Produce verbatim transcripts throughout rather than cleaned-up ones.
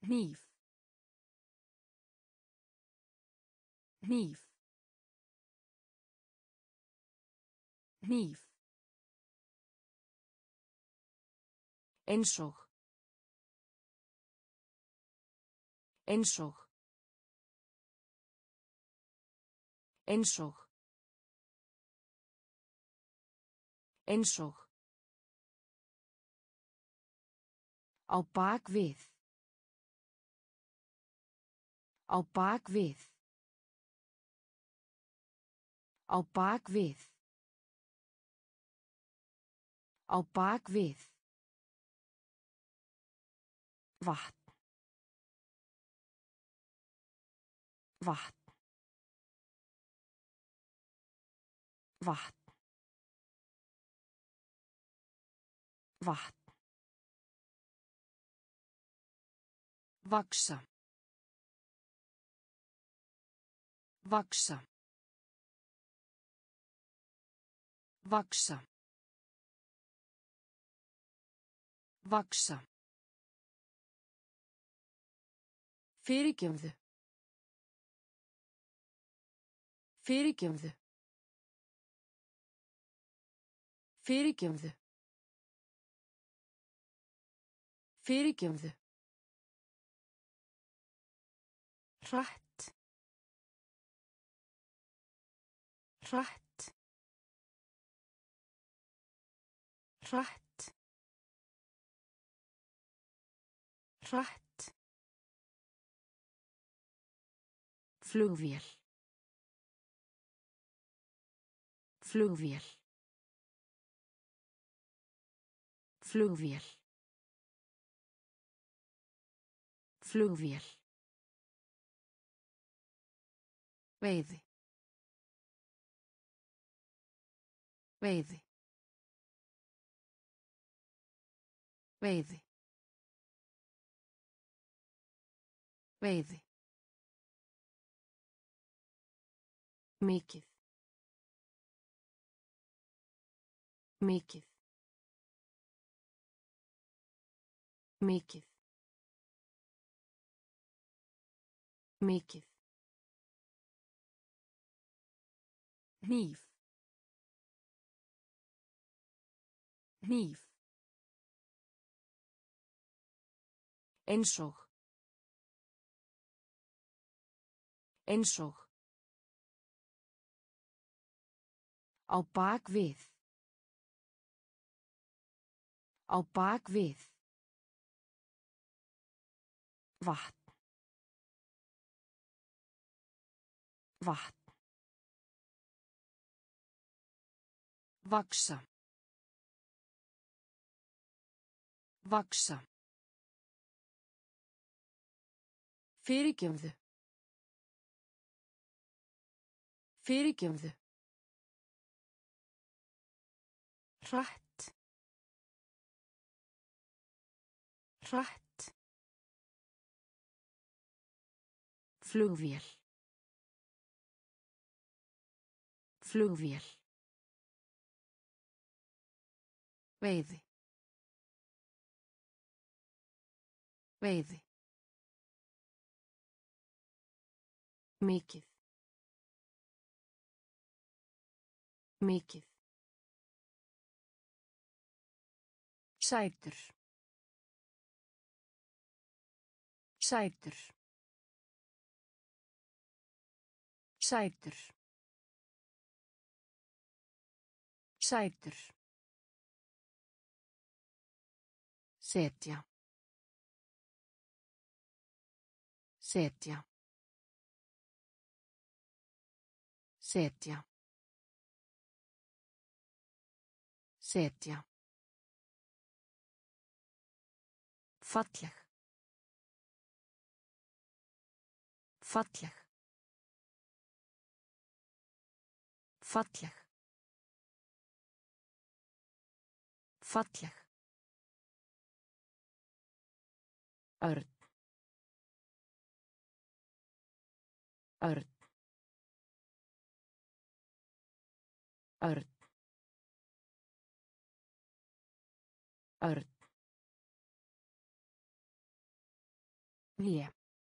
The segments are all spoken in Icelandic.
hníf hníf hníf einsog einsog einsog einsog á bak við á bak við á bak við á bak við vatn vatn vatn vatn vaxa vaxa vaxa vaxa fyrirgefðu fyrirgefðu fyrirgefðu fyrirgefðu hratt hratt hratt hratt flugvél flugvél flugvél flugvél veiði veiði veiði veiði mikið mikið mikið mikið hníf hníf einsog einsog á bak við á bak við vatn vatn vaxa vaxa fyrirgefðu fyrirgefðu hratt hratt flugvél flugvél veiði veiði mikið mikið sætur sætur sætur sætur setja setja setja setja falleg falleg falleg falleg örn örn örn örn Hlé.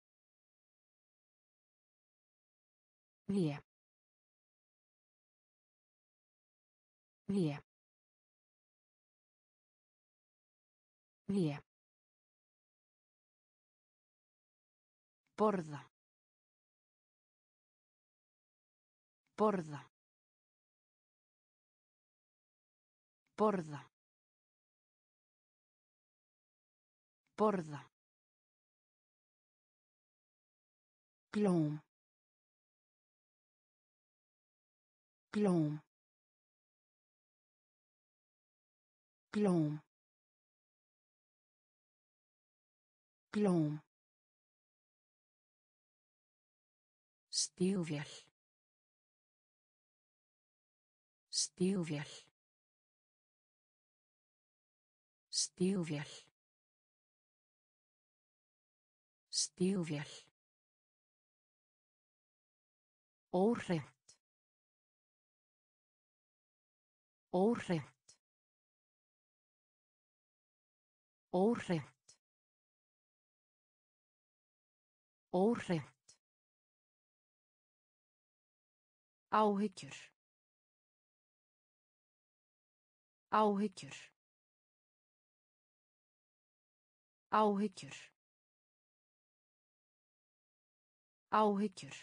Hlé. Hlé. Hlé. Borða. Borða. Borða. Borða. Glóm. Glóm. Glóm. Glóm. Stígvél. Stígvél. Stígvél. Stígvél. Óhreint. Óhreint. Óhreint. Óhreint. Áhyggjur. Áhyggjur. Áhyggjur. Áhyggjur.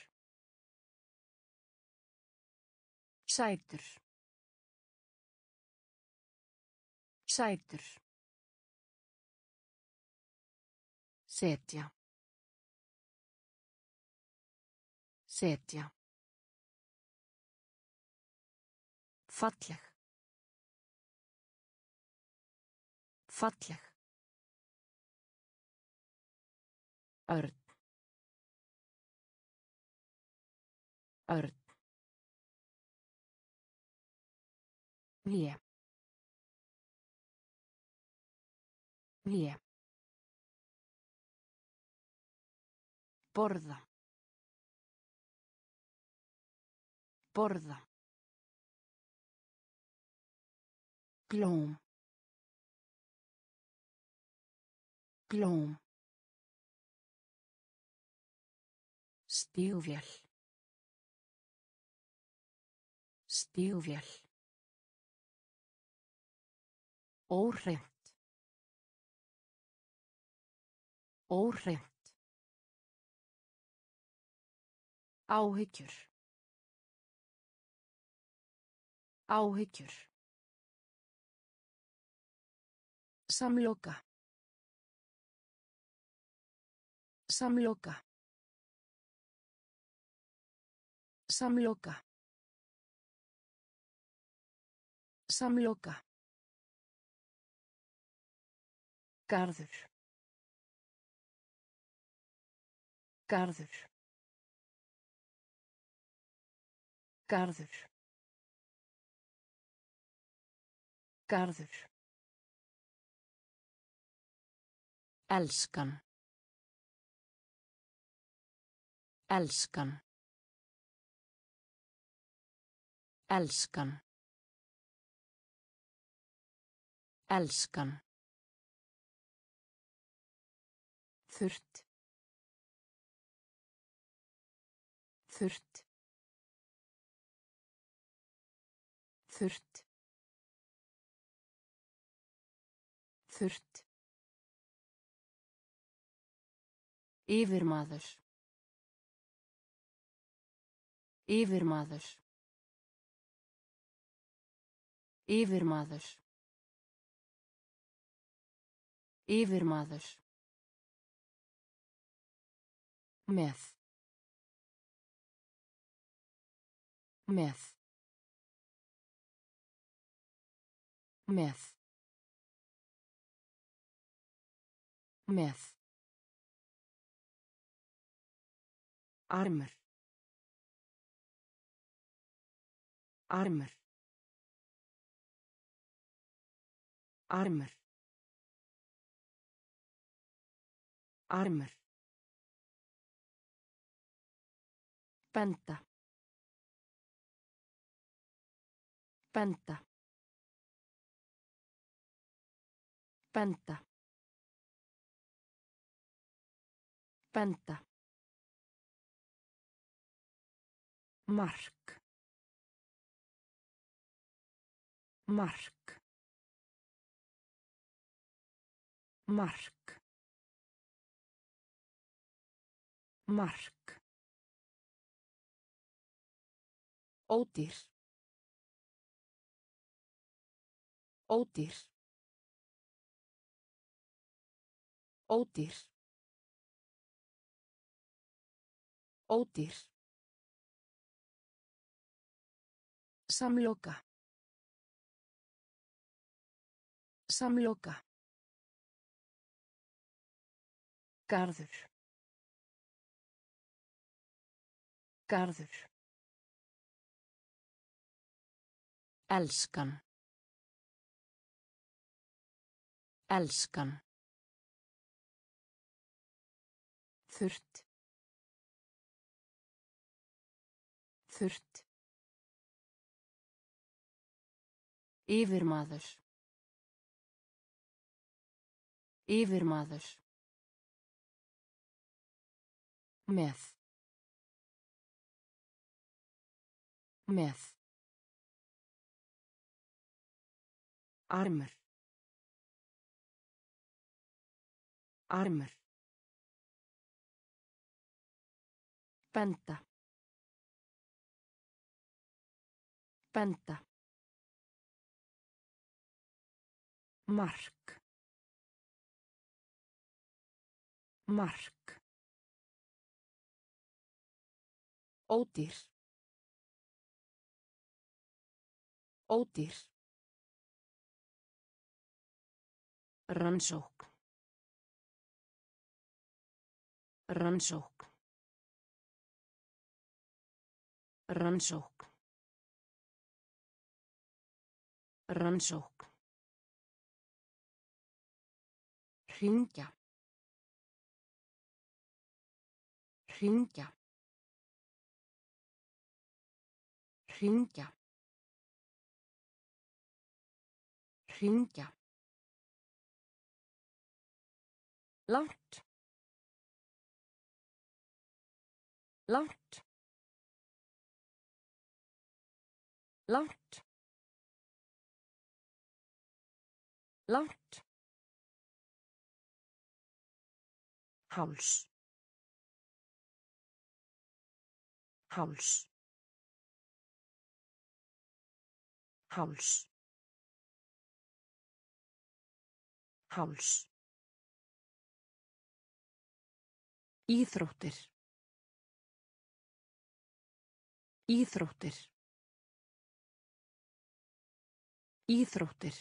Sætur. Sætur. Setja. Setja. Falleg. Falleg. Örn. Örn. Hlé. Hlé. Borða. Borða. Glóm. Glóm. Stígvél. Stígvél. Óhreint. Óhreint. Áhyggjur. Áhyggjur. Samloka. Samloka. Samloka. Samloka. Garður. Garður. Garður. Garður. Elskan. Elskan. Elskan. Elskan. Þurrt. Þurrt. Þurrt. Þurrt. Yfirmaður. Yfirmaður. Yfirmaður. Yfirmaður. Með. Með. Með. Með. Armur. Armur. Armur. Armur. Benda. Benda. Benda. Benda. Mark. Mark. Mark. Mark. Ódýr. Ódýr. Ódýr. Ódýr. Samloka. Samloka. Garður. Garður. Elskan. Elskan. Þurrt. Þurrt. Yfirmaður. Yfirmaður. Með. Með. Armur. Armur. Benda. Benda. Mark. Mark. Ódýr. Ódýr. Rannsókn. Rannsókn. Rannsókn. Rannsókn. Hringja. Hringja. Hringja. Hringja. Langt. Langt. Langt. Langt. Háls. Háls. Háls. Háls. Íþróttir. Íþróttir. Íþróttir.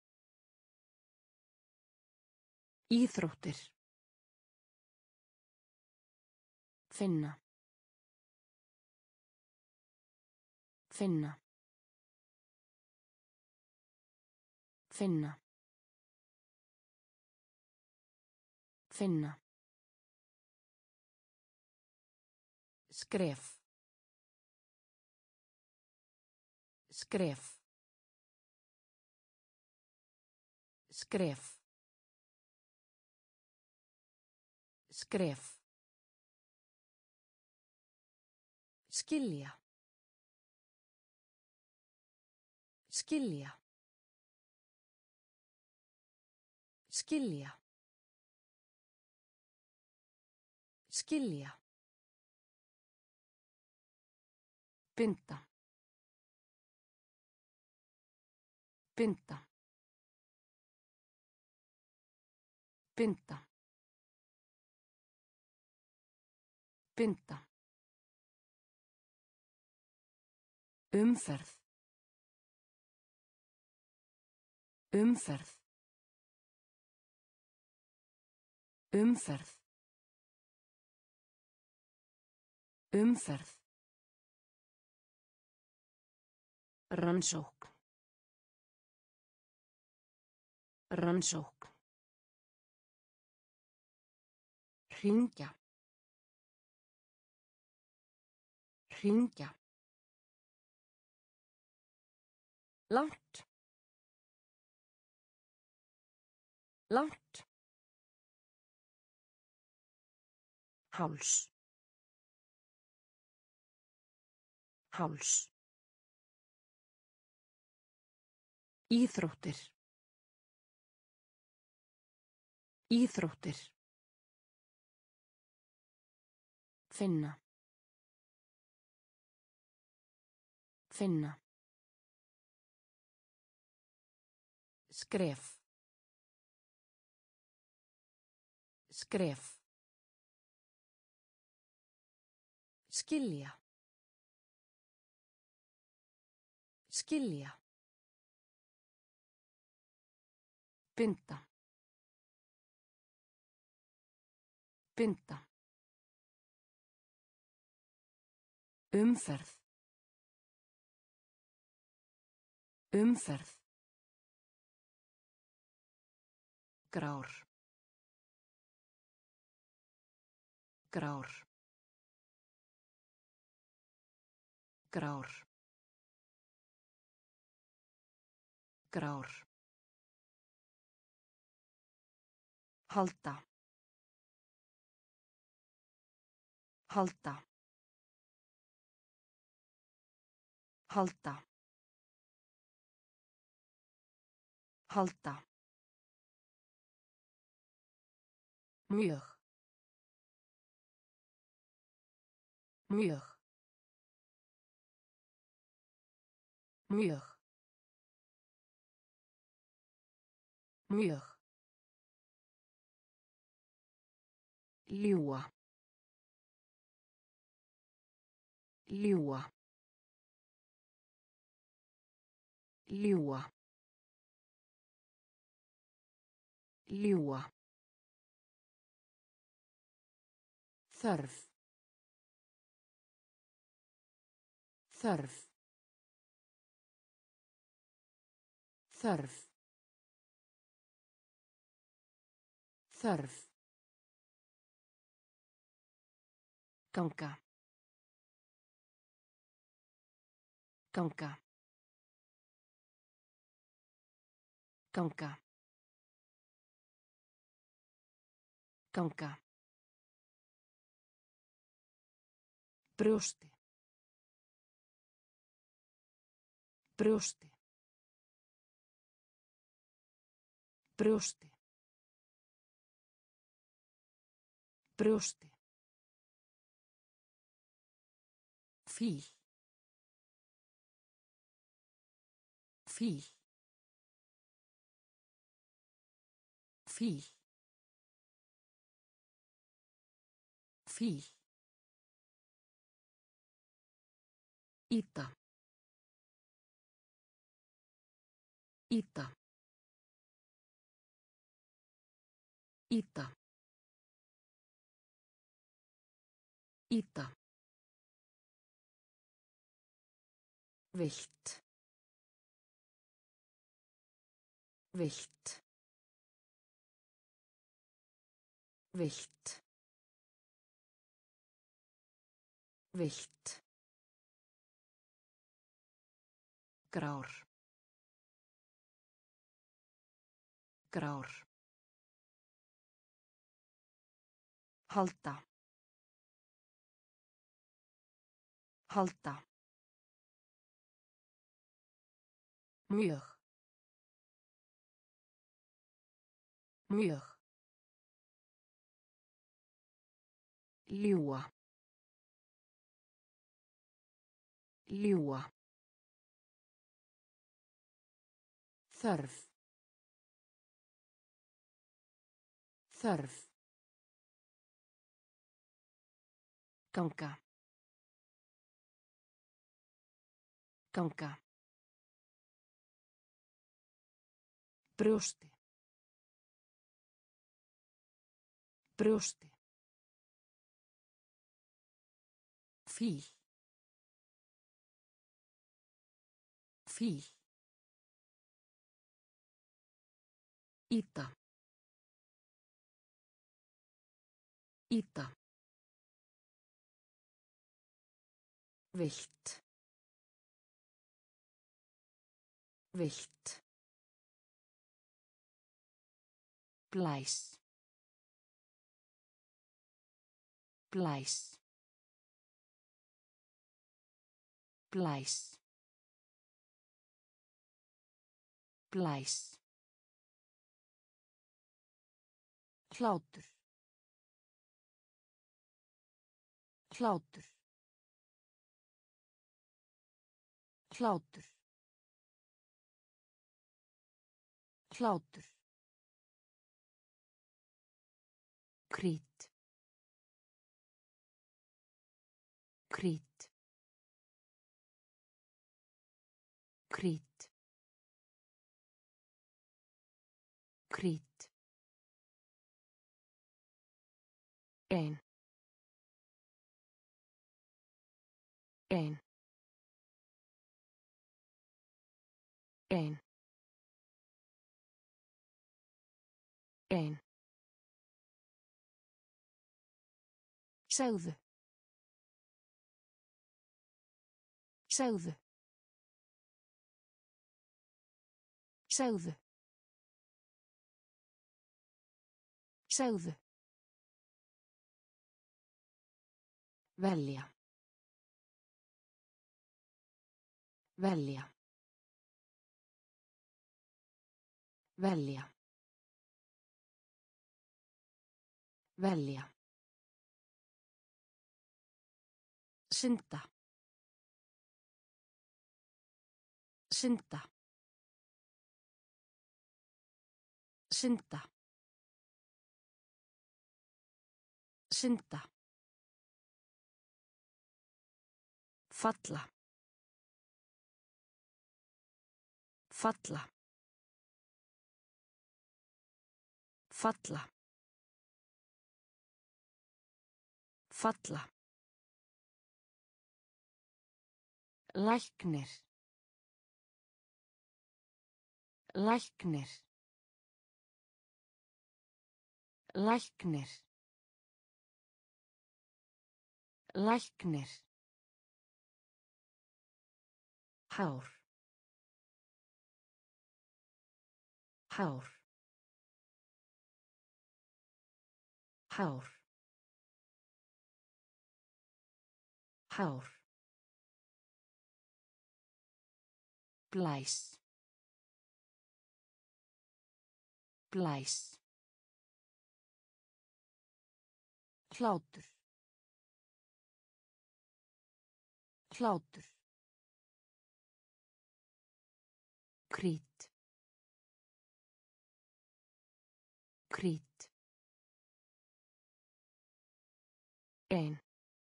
Íþróttir. Finna. Finna. Finna. Finna. Skref. Skref. Skref. Skref. Skilja. Skilja. Skilja. Skilja. Binda. Binda. Binda. Binda. Umferð. Umferð. Umferð. Umferð. Rannsókn. Rannsókn. Hringja. Hringja. Langt. Langt. Háls. Háls. Íþróttir. Íþróttir. Finna. Finna. Skref. Skref. Skilja. Skilja. Binda. Binda. Umferð. Umferð. Grár. Grár. Grár. Grár. Halda. Halda. Halda. Halda. Mjög. Mjög. Mjög. Mjög. Ljúga. Ljúga. Ljúga. Ljúga. Þörf. Þörf. Þörf. Þörf. Ganga. Ganga. Ganga. Ganga. Brjósti. Brjósti. Brjósti. Brjósti. Fíl. Fíl. Fíl. Fíl. Íta. Íta. Íta. Íta. Vilt. Vilt. Vilt. Vilt. Grár. Grár. Halda. Halda. Mjög. Mjög. Ljúga. Ljúga. Þörf. Þörf. Ganga. Ganga. Brjósti. Brjósti. Fíl. Fíl. Íta. Íta. Vilt. Vilt. Blæs. Blæs. Blæs. Blæs. Hlátur. Hlátur. Hlátur. Hlátur. Krít. Krít. Krít. Krít. Ein. Ein. Ein. Ein. Segðu. Segðu. Segðu. Segðu. Velja. Velja. Velja. Velja. Synda. Synda. Synda. Synda. Falla. Falla. Falla. Falla. Læknir. Læknir. Læknir. Læknir. Hár. Hár. Hár. Hár. Blæs. Blæs. Hlátur. Hlátur. Krít. Krít. Ein.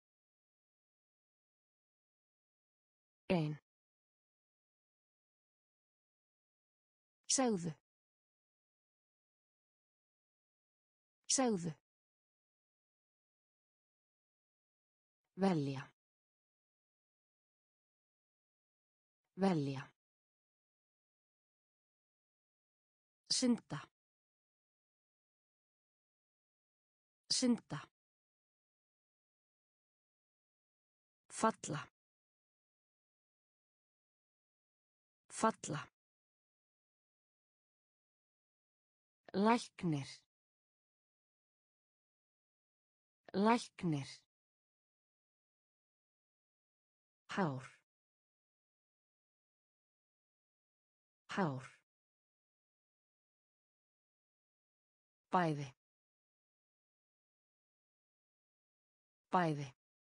Ein. Segðu. Segðu. Velja. Velja. Synda. Synda. Falla. Falla. Læknir. Læknir. Hár. Hár. Bæði. Bæði.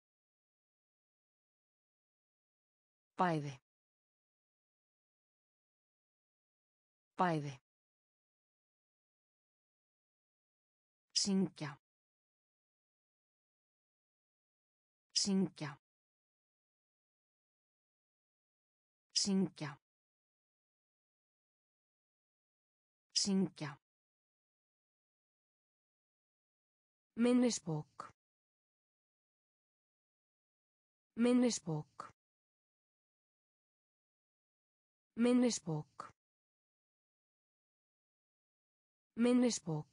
Bæði. Bæði. Syngja. Syngja. Syngja. Syngja. Minnisbók. Minnisbók. Minnisbók. Minnisbók.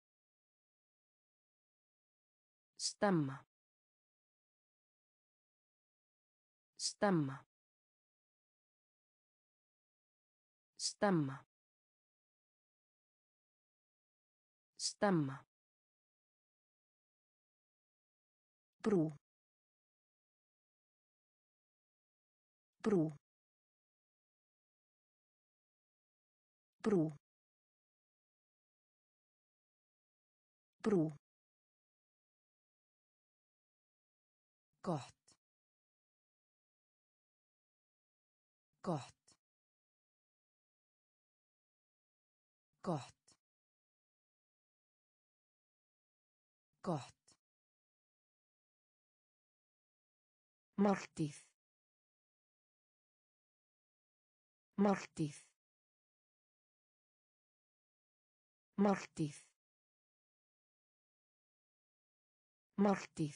Stemma. Stemma. Stemma. Stemma. Brú. Brú. Brú. Brú. Gott. Gott. Gott. Gott. Máltíð. Máltíð. Máltíð. Máltíð.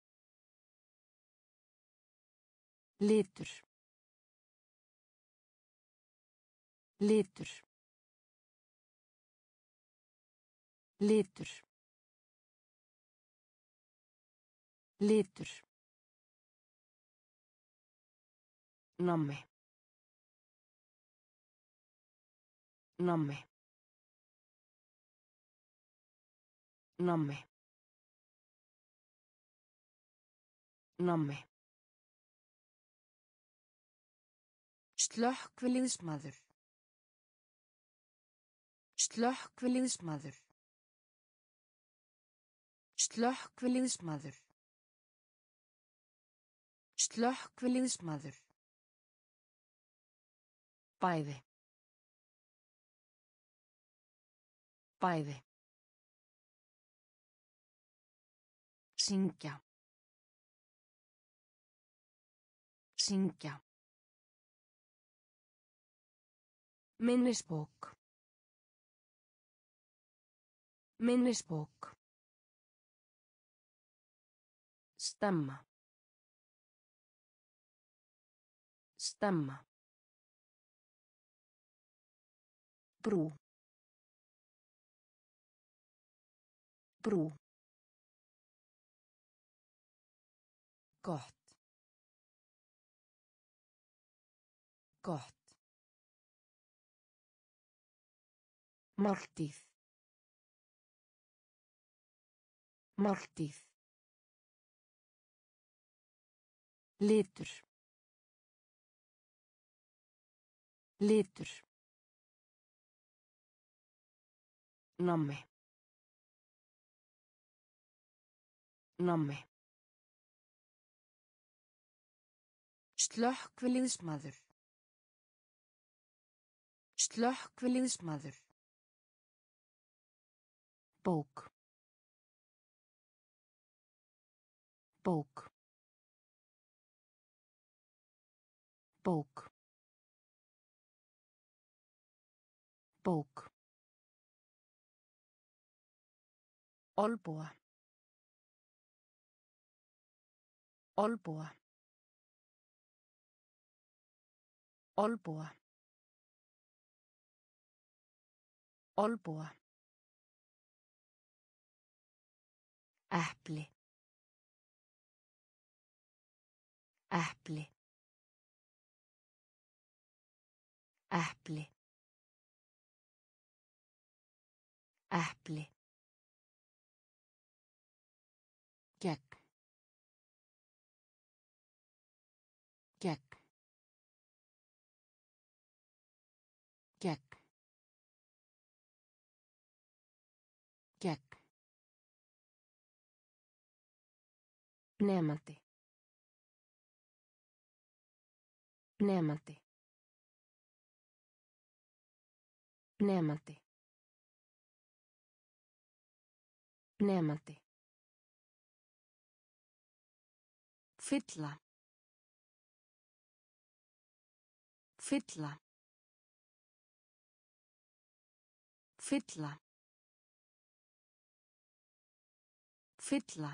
Litur. Litur. Litur. Litur. Nammi. Nammi. Nammi. Nammi. Slökkviliðsmaður. Slökkviliðsmaður. Slökkviliðsmaður. Slökkviliðsmaður. Bæði. Bæði. Syngja. Syngja. Minnisbók. Minnisbók. Stemma. Stemma. Brú. Brú. Gott. Gott. Máltíð. Máltíð. Litur. Litur. Nammi. Nammi. Slökkviliðsmaður. Slökkviliðsmaður. Bók. Bók. Bók. Bók. Olbúa. Olbúa. Olbúa. Olbúa. Epli. Epli. Epli. Epli. Gegn. Gegn. Gegn. Gegn. Nemandi. Nemandi. Nemandi. Nemandi. Fylla. Fylla. Fylla. Fylla.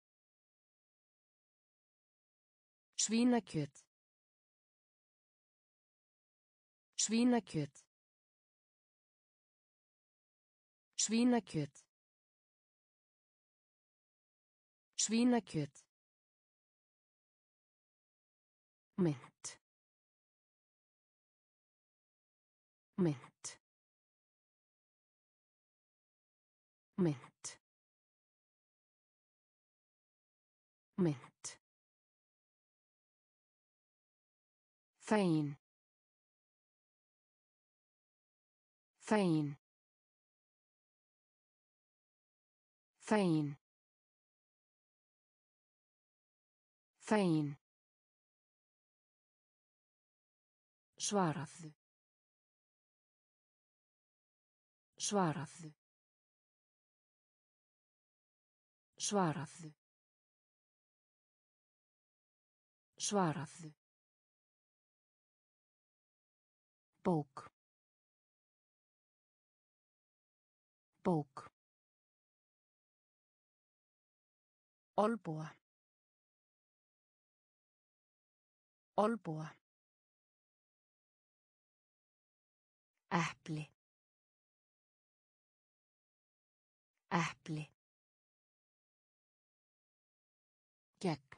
Svínakjöt. Svínakjöt. Svínakjöt. Svínakjöt. Mynt. Mynt. Mynt. Mynd. Fegin. Fegin. Fegin. Fegin. Svaraðu. Svaraðu. Svaraðu. Svaraðu. Bók. Bók. Olnboga. Olnboga. Epli. Epli. Gegn.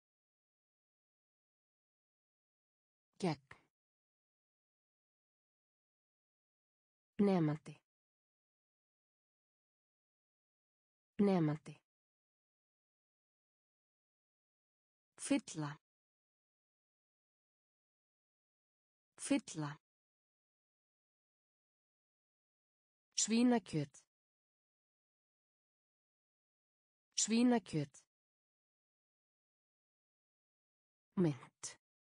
Gegn. Nemandi. Nemandi. Fylla. Fylla. Svínakjöt. Svínakjöt. Mynd.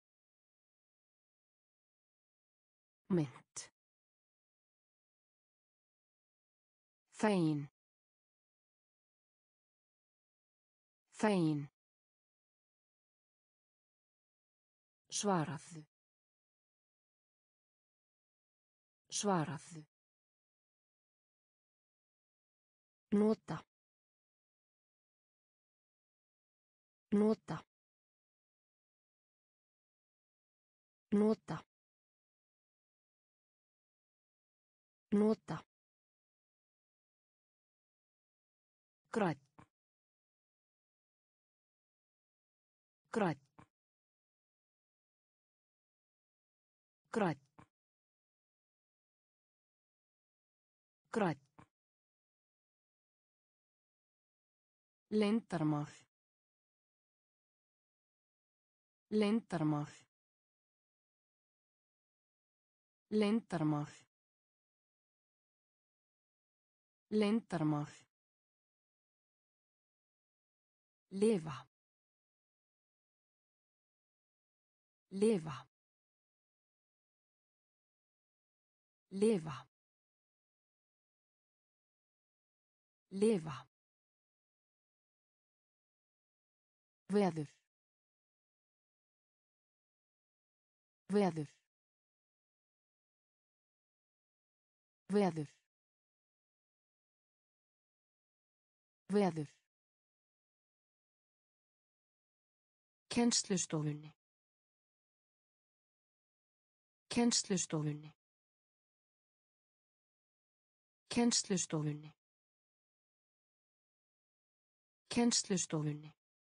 Mynd. Fegin. Fegin. Svaraðu. Svaraðu. Nota. Nota. Nota. Nota. Grænn. Grænn. Grænn. Grænn. Leyndarmál. Leyndarmál. Leyndarmál. Leyndarmál. Lifa. Lifa. Lifa. Lifa. Veður. Veður. Veður. Veður. Kennslustofunni. Kennslustofunni. Kennslustofunni. Kennslustofunni.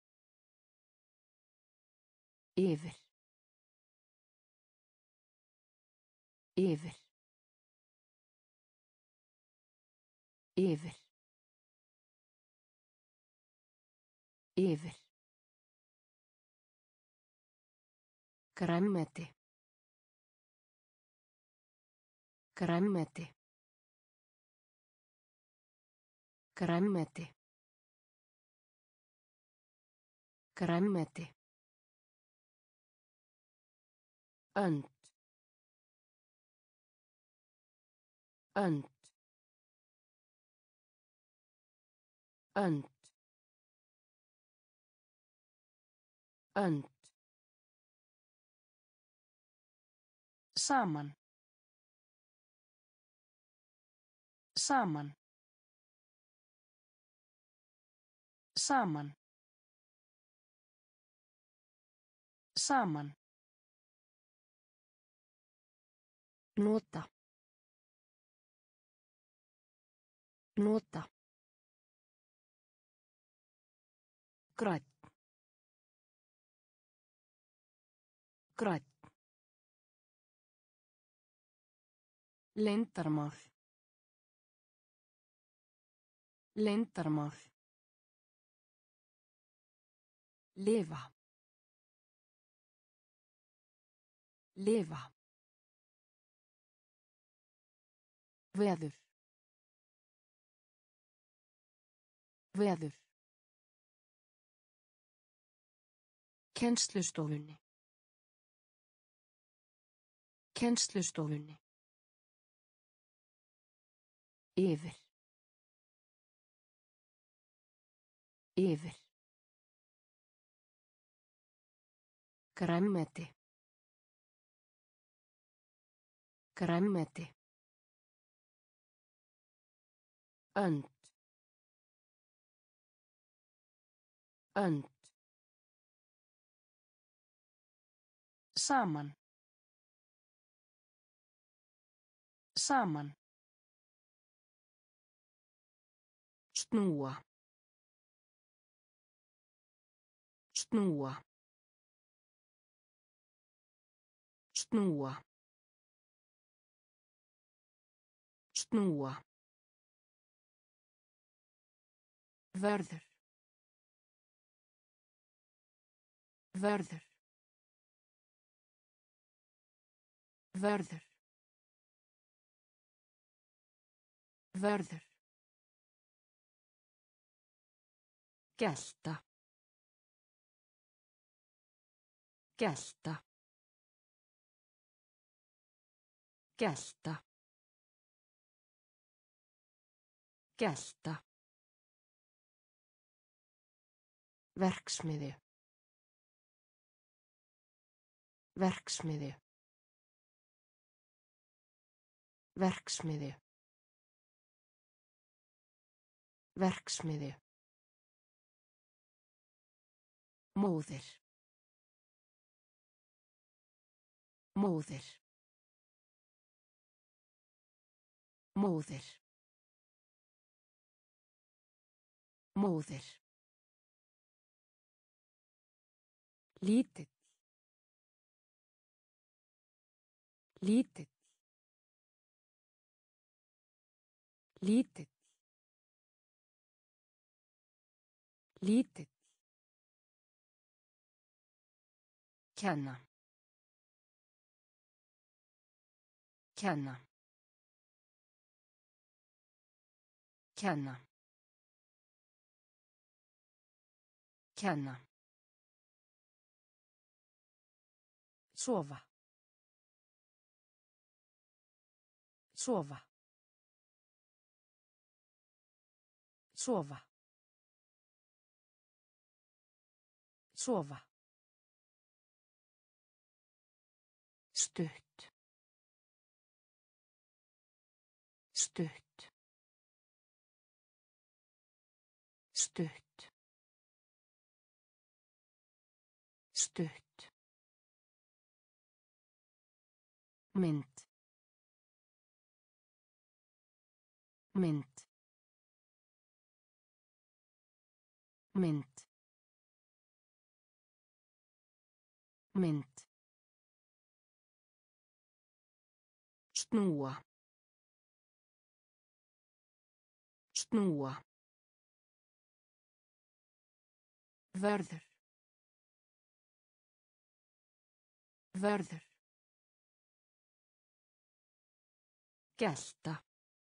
Yfir. Yfir. Yfir. Yfir. Grænmeti. Grænmeti. Grænmeti. Grænmeti. Önd. Önd. Önd. Önd. Saman. Saman. Saman. Saman. Nota. Nota. Grænn. Grænn. Leyndarmál. Leyndarmál. Lifa. Lifa. Veður. Veður. Kennslustofunni. Kennslustofunni. Yfir. Yfir. Grænmeti. Grænmeti. Önd. Önd. Saman. Saman. Snúa. Snúa. Snúa. Snúa. Vörður. Vörður. Vörður. Vörður. Gelta. Gelta. Gelta. Gelta. Verksmiðju. Verksmiðju. Verksmiðju. Verksmiðju. Móðir. Móðir. Móðir. Móðir. Lítill. Lítill. Lítill. Lítill. Kenna. Kenna. Kenna. Kenna. Sofa. Sofa. Sofa. Sofa. Stutt. Stutt. Stutt. Stutt. Mynd. Mynd. Mynd. Mynd. Snúa. Snúa. Vörður. Vörður. Gelta.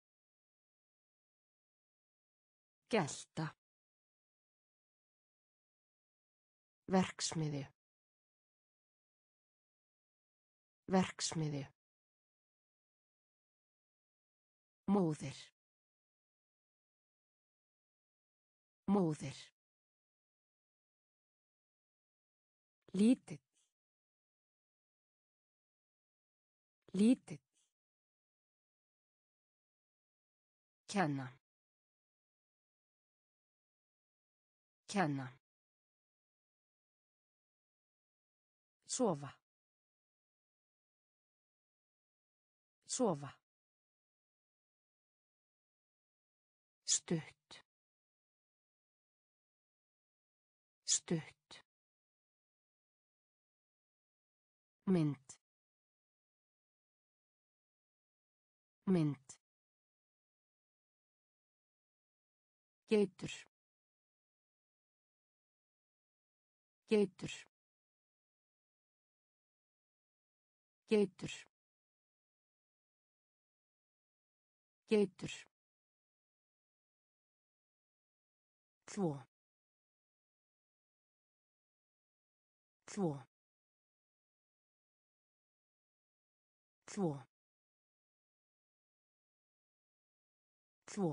Gelta. Verksmiðju. Verksmiðju. Móðir. Móðir. Lítill. Lítill. Kenna. Kenna. Sofa. Sofa. Stutt. Stutt. Mynd. Mynd. Geitur. Geitur. Geitur. Geitur. Þvo. Þvo. Þvo. Þvo.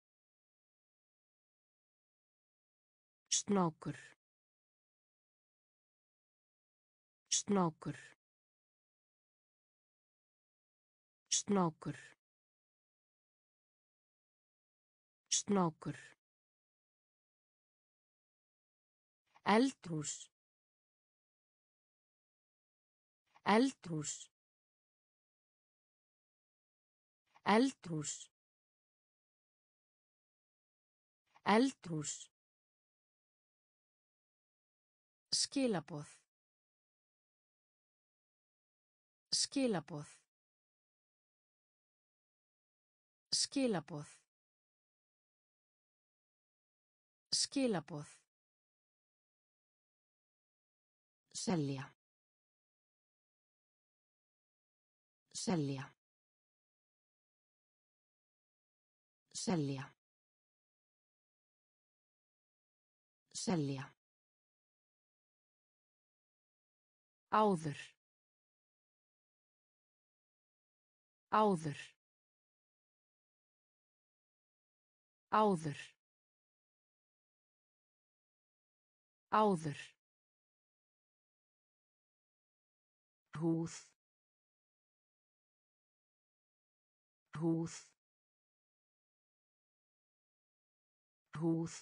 Snákur. Snákur. Snákur. Snákur. Eldhús. Eldhús. Eldhús. Eldhús. Skilaboð. Skilaboð. Skilaboð. Skilaboð. Selja. Selja. Selja. Selja. Áður. Áður. Áður. Áður. Húð. Húð. Húð.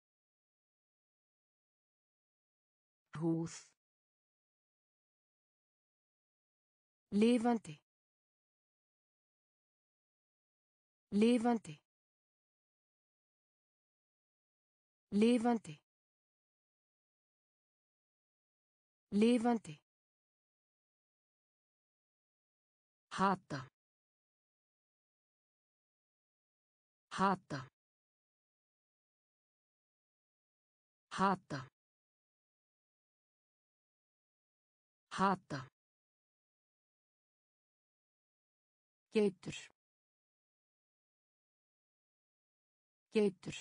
Húð. Lifandi. Lifandi. Lifandi. Lifandi. Hata. Hata. Hata. Hata. Geitur. Geitur.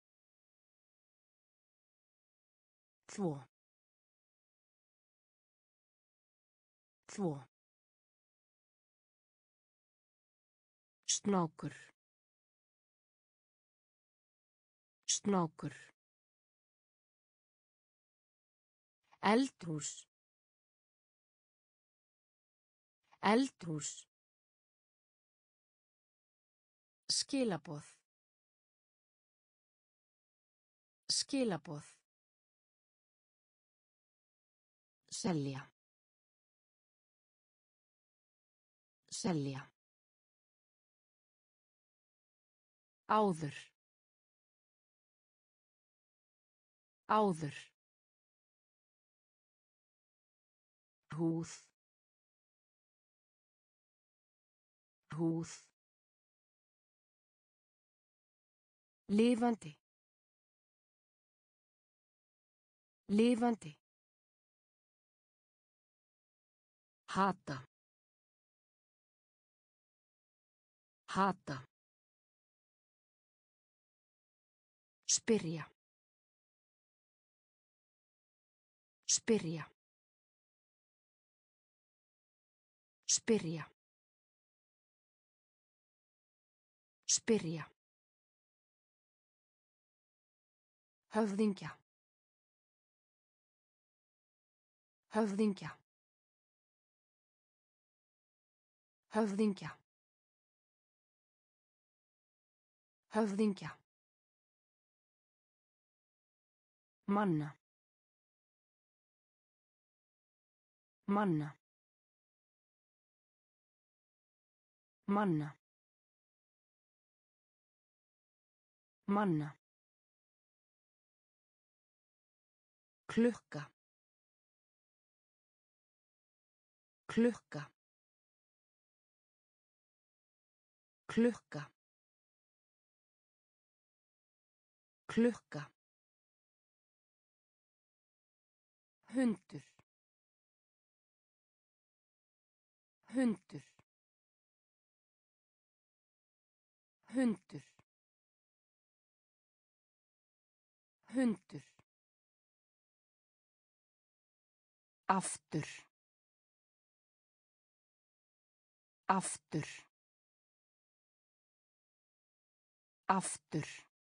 Þvo. Þvo. Snákur. Snákur. Eldhús. Eldhús. Skilaboð. Skilaboð. Selja. Selja. Áður. Áður. Húð. Húð. Lifandi. Lifandi. Hata. Hata. Spyrja. Spyrja. Spyrja. Spyrja. Höfðingja. Höfðingja. Höfðingja. Höfðingja. Manna. Manna. Manna. Manna. Klukka. Klukka. Klukka. Klukka. Hundur. Hundur. Hundur. Hundur. Aftur. Aftur. Aftur.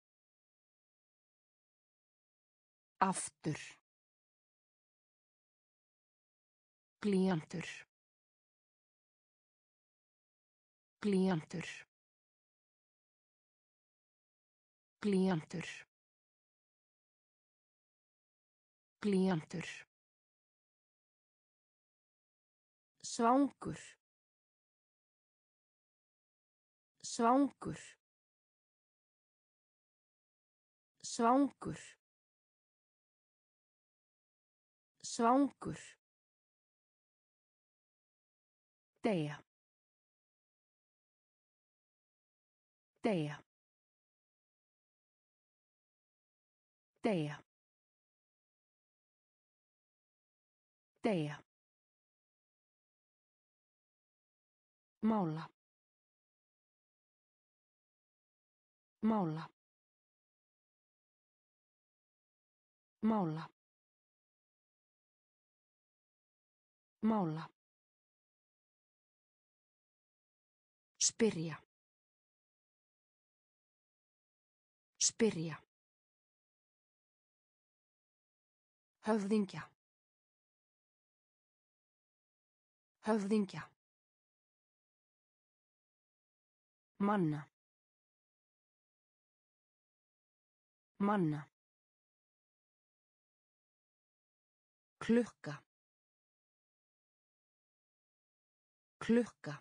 Aftur. Glíantur. Glíantur. Glíantur. Glíantur. Svangur. Svangur. Svangur. Svangur. Deyja. Deyja. Deyja. Deyja. Mála. Mála. Mála. Mála. Spyrja. Spyrja. Höfðingja. Höfðingja. Manna. Manna. Klukka. Klukka.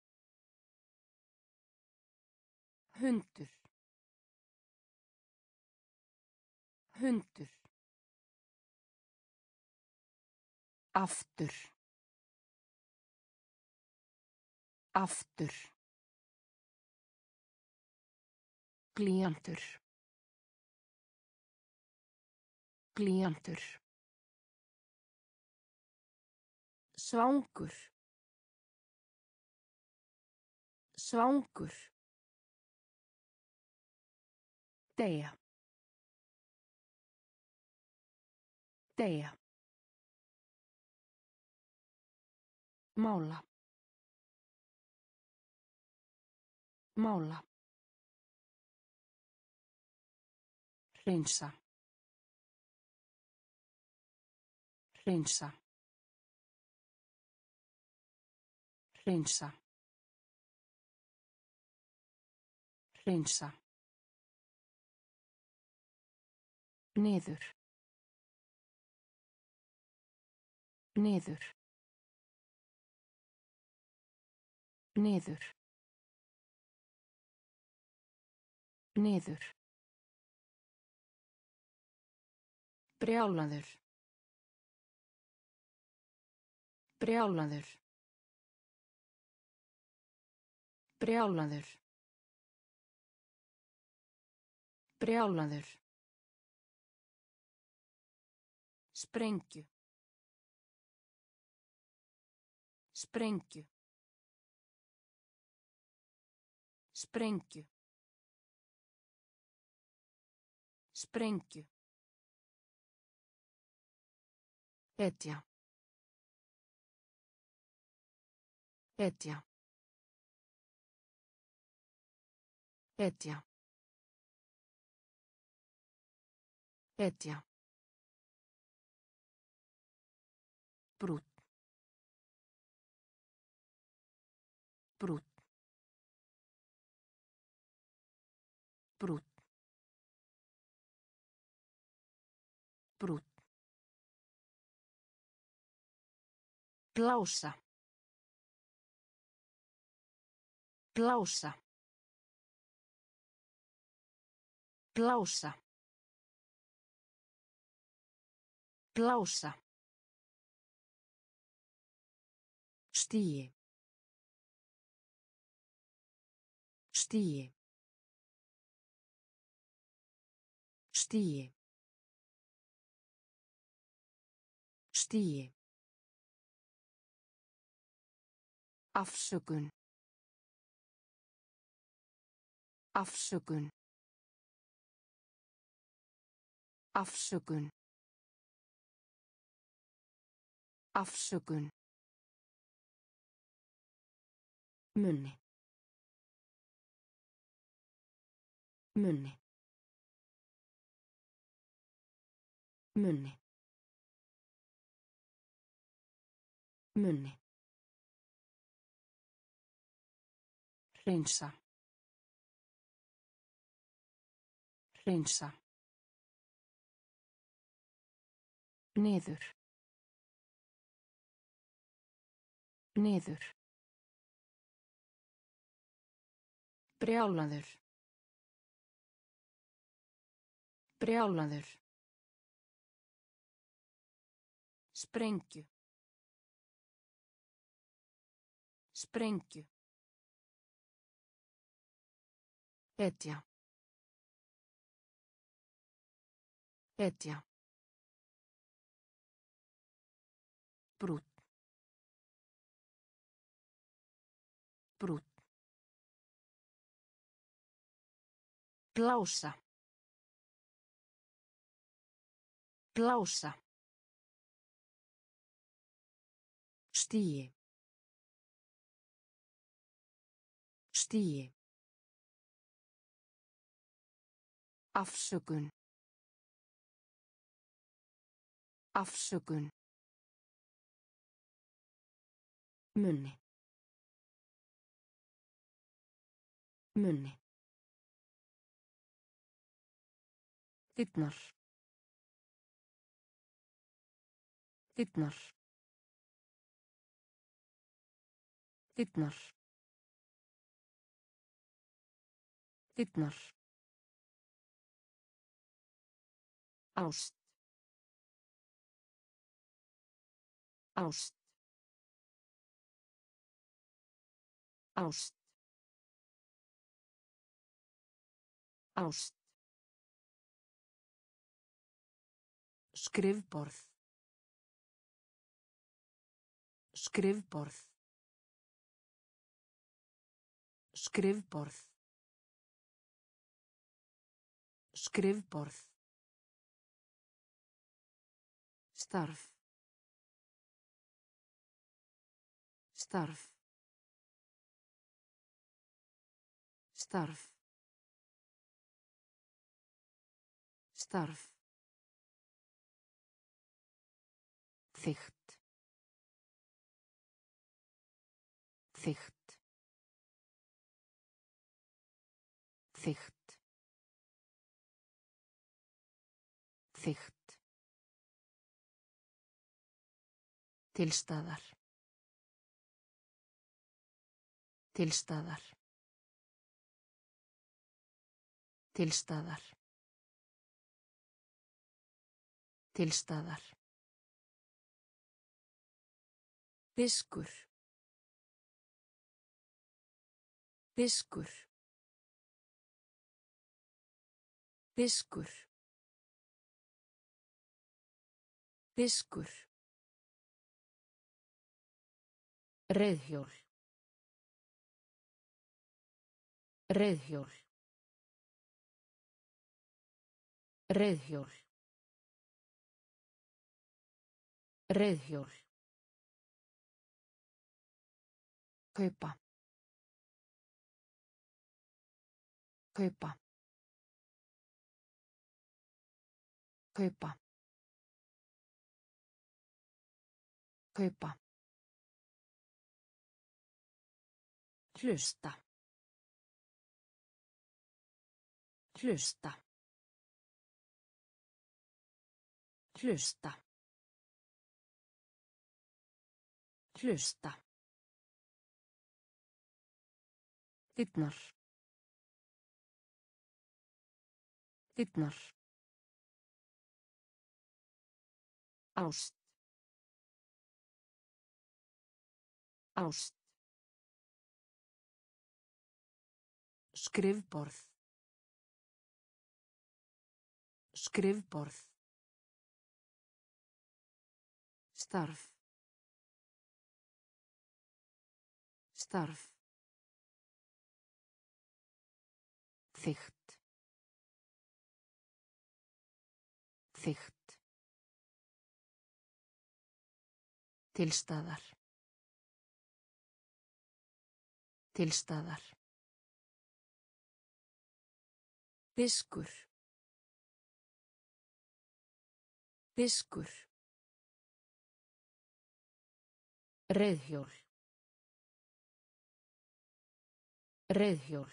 Hundur. Hundur. Aftur. Aftur. Glíantur. Glíantur. Svangur. Svangur. Deyja. Deyja. Mála. Mála. Hreinsa. Hreinsa. Hreinsa. Hreinsa. Niður. Niður. Niður. Niður. Brjálaður. Brjálaður. Brjálaður. Brjálaður. Sprengju. Sprengju. Sprengju. Sprengju. Hetja. Hetja. Hetja. Hetja. Brúnn. Brúnn. Brúnn. Brúnn. Blása. Blása. Blása. Blása. Stigi. Stigi. Stigi. Stigi. Afsökun. Afsökun. Afsökun. Afsökun. Munni. Munni. Munni. Munni. Hreinsa. Hreinsa. Niður. Niður. Brjálaður. Brjálaður. Sprengju. Sprengju. Etja. Etja. Brút. Brút. Blása. Blása. Stigi. Stigi. Afsökun. Afsökun. Munni. Munni. Dyrnar. Dyrnar. Dyrnar. Dyrnar. Ást. Ást. Ást. Ást. Skrifborð. Skrifborð. Skrifborð. Skrifborð. Starf. Starf. Starf. Starf. Þykkt. Þykkt. Þykkt. Þykkt. Tilstaðar. Tilstaðar. Tilstaðar. Tilstaðar. Diskur. Diskur. Diskur. Diskur. Reiðhjól. Reiðhjól. Reiðhjól. Reiðhjól. Kaupa. Kaupa. Kaupa. Kaupa. Hlusta. Hlusta. Hlusta. Hlusta. Dyrnar. Dyrnar. Ást. Ást. Skrifborð. Skrifborð. Starf. Starf. Þykkt. Þykkt. Tilstaðar. Tilstaðar. Diskur. Diskur. Reiðhjól. Reiðhjól.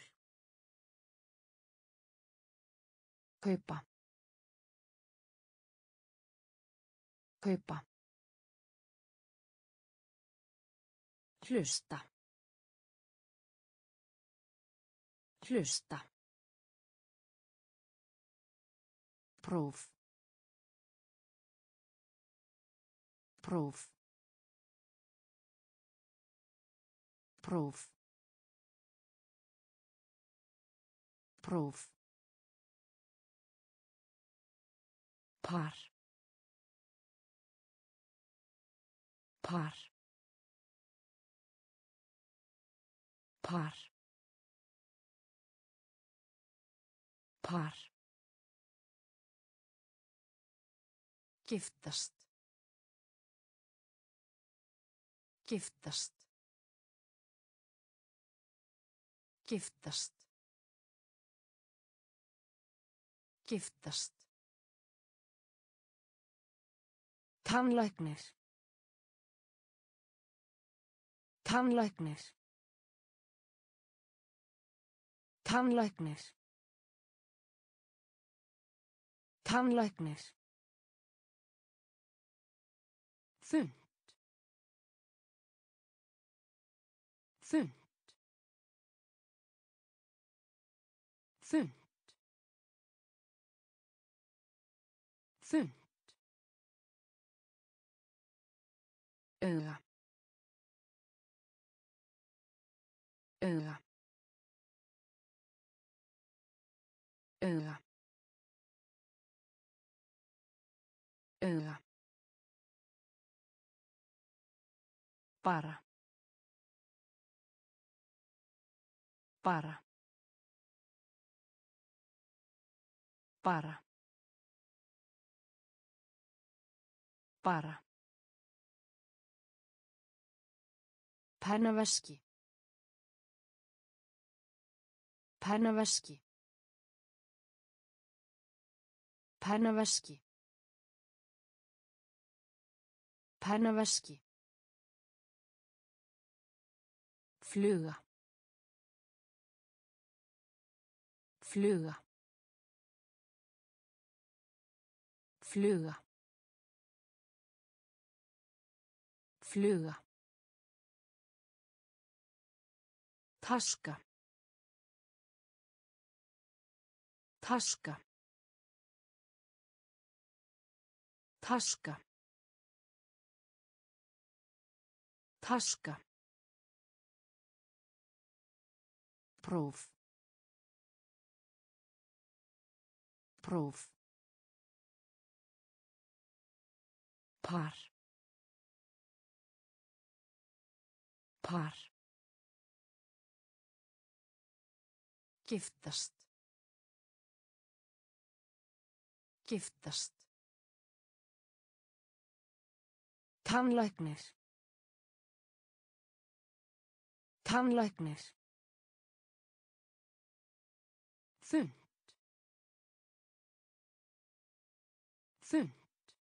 Kaupa. Kaupa. Hlusta. Hlusta. Próf. Próf. Próf. Próf. Par. Par. Par. Par. Giftast. Giftast. Giftast. Giftast. Tannlæknir. Tannlæknir. Tannlæknir. Tannlæknir. Þunnt. Þunnt. Þunnt. Þunnt. Auga. Auga. Auga. Auga. Bara. Bara. Bara. Bara. Pennaveski. Pennaveski. Pennaveski. Pennaveski. Fluga. Fluga. Fluga. Fluga. Taska. Taska. Taska. Taska. Próf. Próf. Par. Par. Giftast. Giftast. Tannlæknir. Tannlæknir. Þunnt. Þunnt.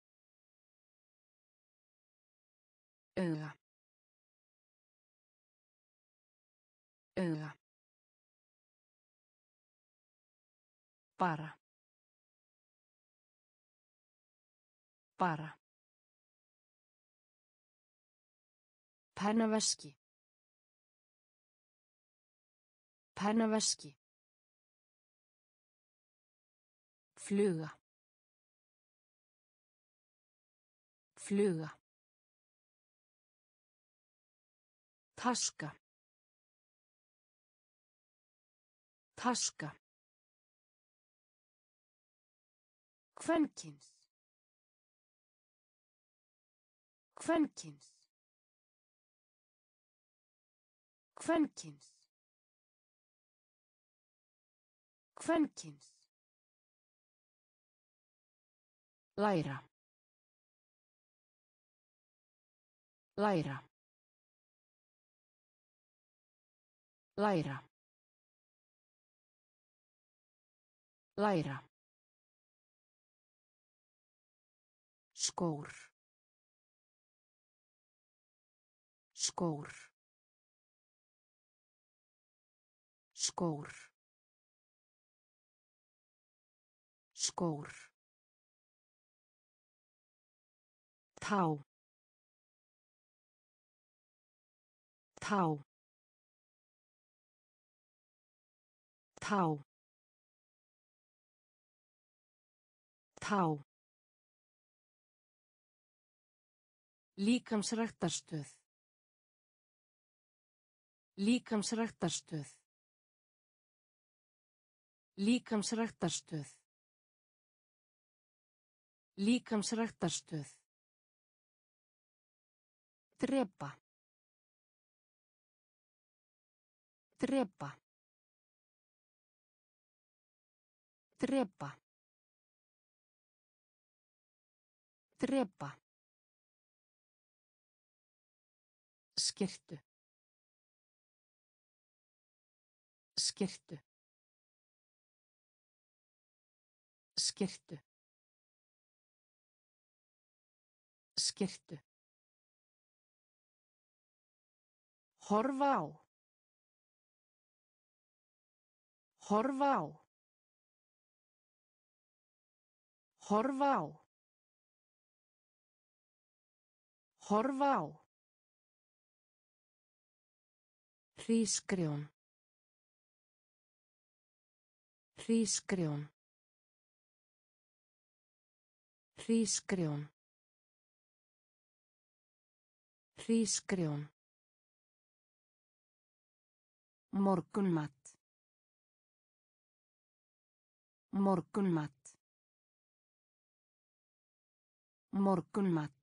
Auga. Auga. Bara. Bara. Pennaveski. Pennaveski. Fluga. Fluga. Taska. Taska. Kvenkyns. Kvenkins. Kvenkins. Kvenkins. Læra. Læra. Læra. Læra. Skór. Skór. Skór. Skór. Tá. Tá. Tá. Tá. Líkamsræktarstöð. Líkamsræktarstöð. Líkamsræktarstöð. Líkamsræktarstöð. Drepa. Drepa. Drepa. Drepa. Skyrtu. Skyrtu. Skyrtu. Skyrtu. Horfa á. Horfa á. Horfa á. Horfa á. Hrísgrjón. Hrísgrjón. Hrísgrjón. Hrísgrjón. Morgunmat. Morgunmat. Morgunmat.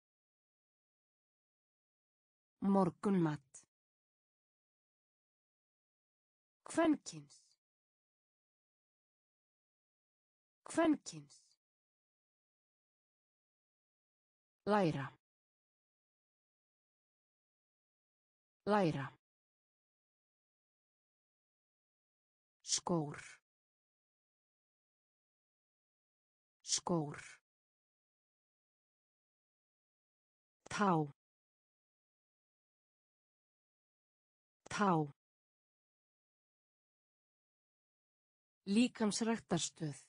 Morgunmat. Kvenkins. Kvenkins. Læra. Læra. Skór. Skór. Tá. Tá. Líkamsræktarstöð.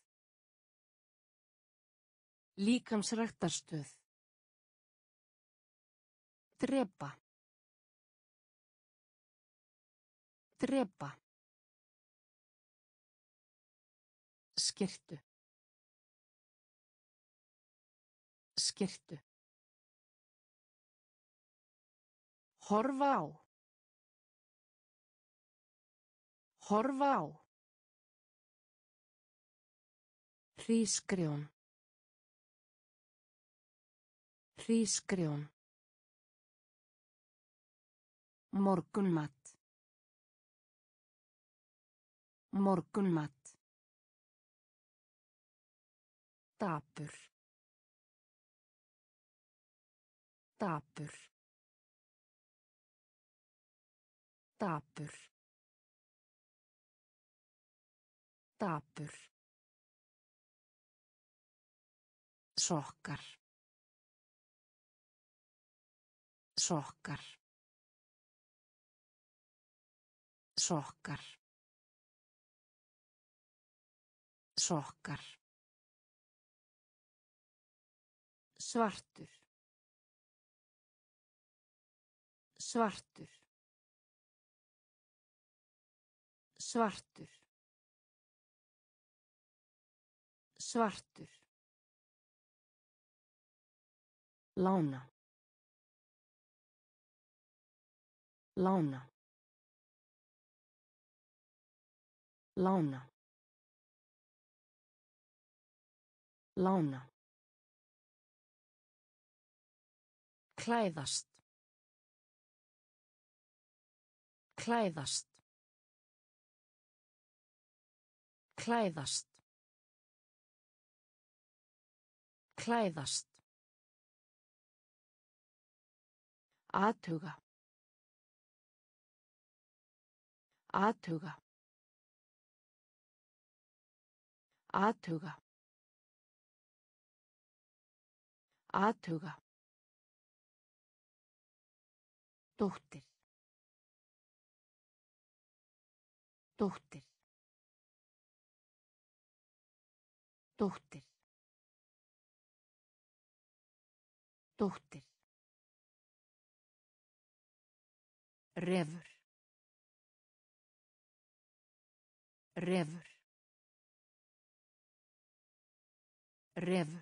Líkamsræktarstöð. Drepa. Drepa. Skyrtu. Skyrtu. Horfa á. Horfa á. Hrísgrjón. Hrísgrjón. Morgunmat. Morgunmat. Dapur. Dapur. Dapur. Dapur. Sokkar. Sokkar. Sokkar. Sokkar. Svartur. Svartur. Svartur. Svartur. Lána. Lána. Lána. Lána. Klæðast. Klæðast. Klæðast. Klæðast. Athuga. Athuga. Athuga. Athuga. Dóttir. Dóttir. Dóttir. Dóttir. Refur. Refur. Refur.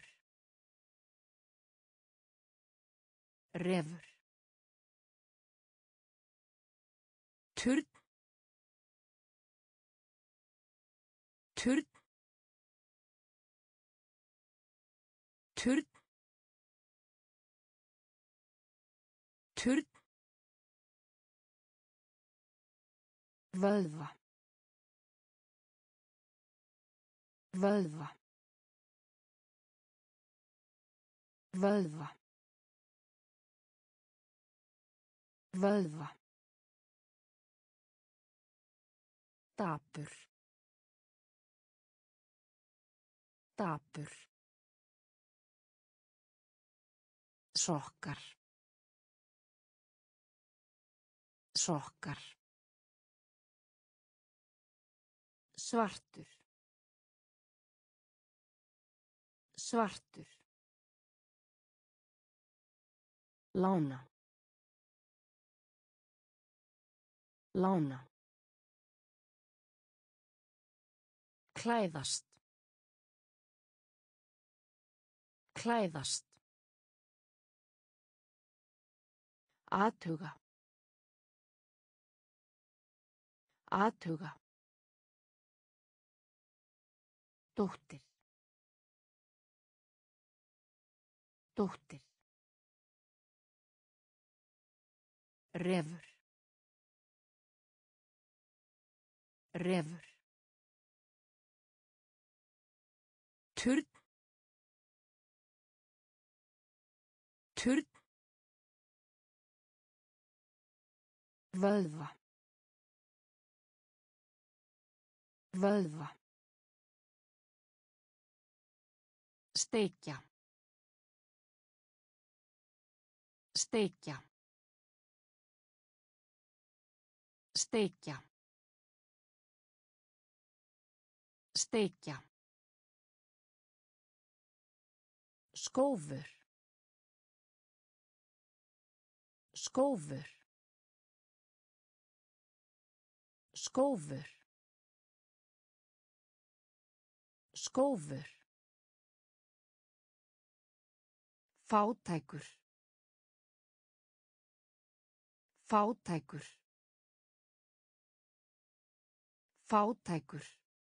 Refur. Turn. Turn. Turn. Turn. Völva. Völva. Völva. Völva. Dapur. Dapur. Sokkar. Sokkar. Svartur. Svartur. Lána. Lána. Klæðast. Klæðast. Athuga. Athuga. Dóttir. Dóttir. Refur. Refur. Turn. Turn. Völva. Völva. Steikja. Steikja. Steikja. Steikja. Skófur. Skófur. Skófur. Skófur. Fátækur. Fátækur. Fátækur.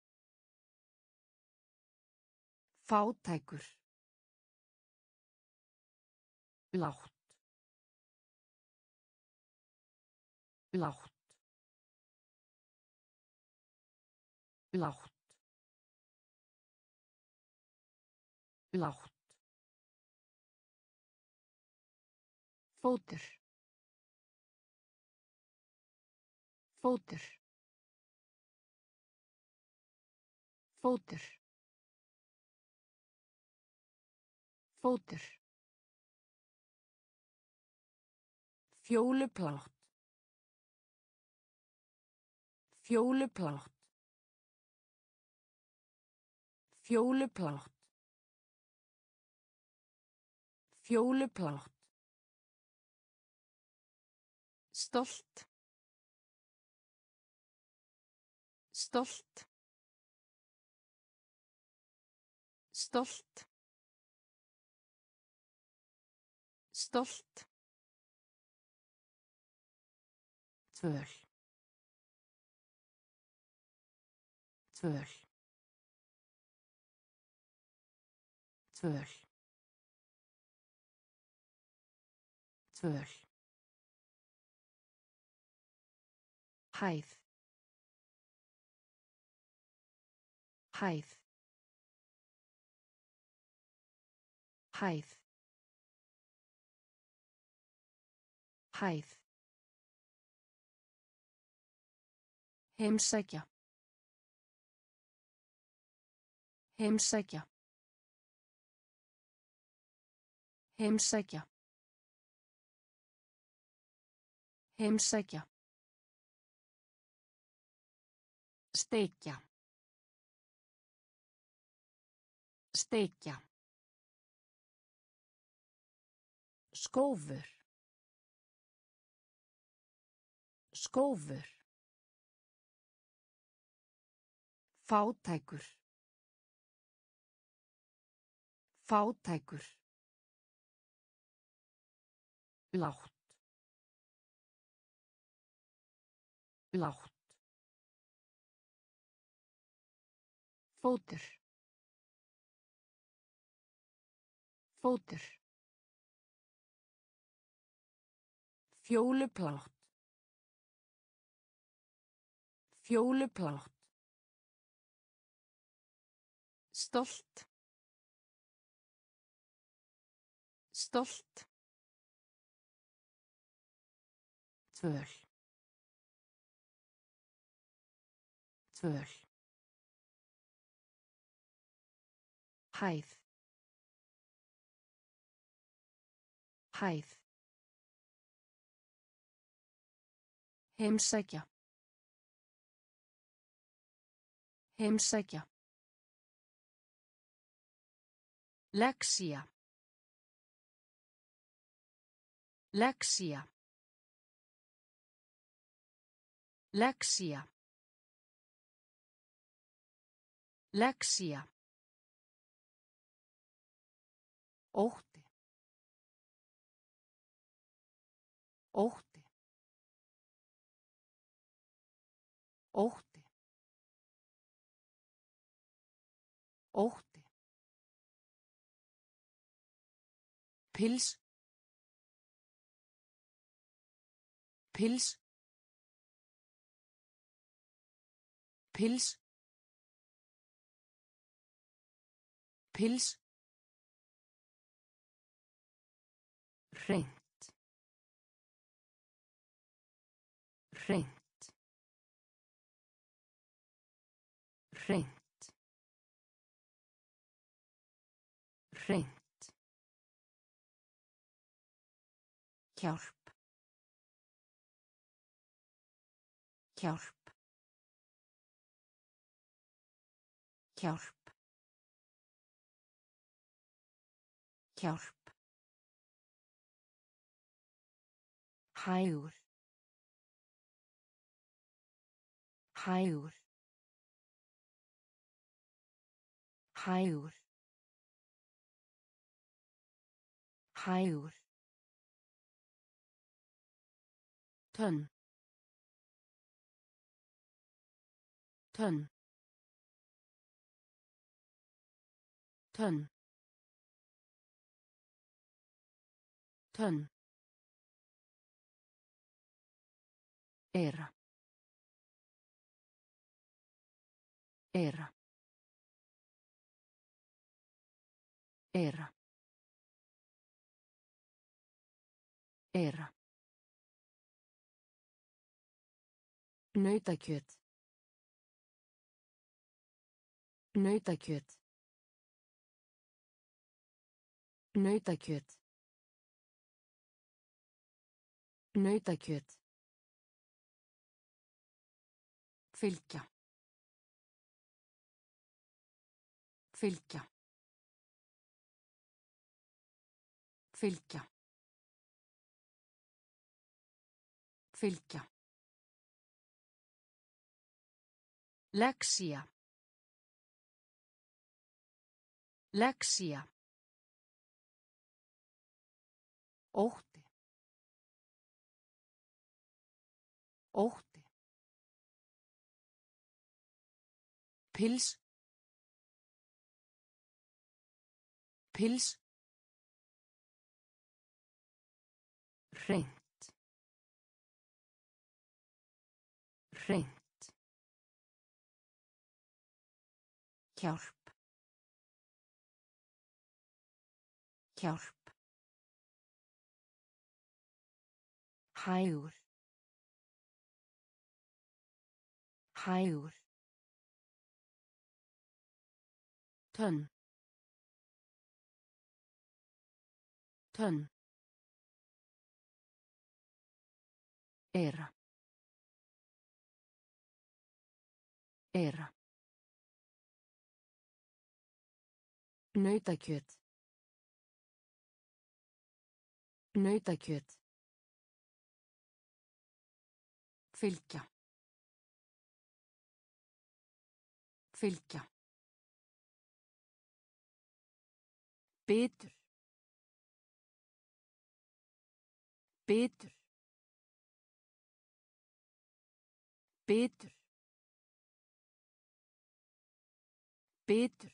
Fátækur. Lágt. Lágt. Lágt. Lágt. Fótur. Fótur. Fótur. Fótur. Fjóluplátt. Fjóluplátt. Fjóluplátt. Fjóluplátt. Stolt. Stolt. Stolt. Stolt. Tvöl. Tvöl. Tvöl. Tvöl. Hæð. Hæð. Hæð. Hæð. Heimsækja. Heimsækja. Heimsækja. Heimsækja. Steikja. Steikja. Skófur. Skófur. Fátækur. Fátækur. Lágt. Lágt. Fótur. Fótur. Fjóluplátt. Fjóluplátt. Stolt. Stolt. Tvöl. Tvöl. Hæð. Hæð. Heimsækja. Heimsækja. Lexía. Lexía. Lexía. Lexía. Ótti. Ótti. Ótti. Ótti. Pils. Pils. Pils. Pils. Hreint. Hreint. Hreint. Hreint. Hjálp. Hjálp. Hjálp. Hjálp. Hægur. Hægur. Hægur. Hægur. Tönn. Tönn. Tönn. Tönn. Era. Era. Era. Era. Nautakjöt. Nautakjöt. Nautakjöt. Nautakjöt. Fylgja. Fylgja. Fylgja. Fylgja. Lexía. Lexía. Ótti. Ótti. Pils. Pils. Hreint. Hreint. Hjálp. Hjálp. Hægur. Hægur. Tönn. Tönn. Eyra. Eyra. Nautakjöt. Nautakjöt. Fylgja. Fylgja. Bitur. Bitur. Bitur. Bitur.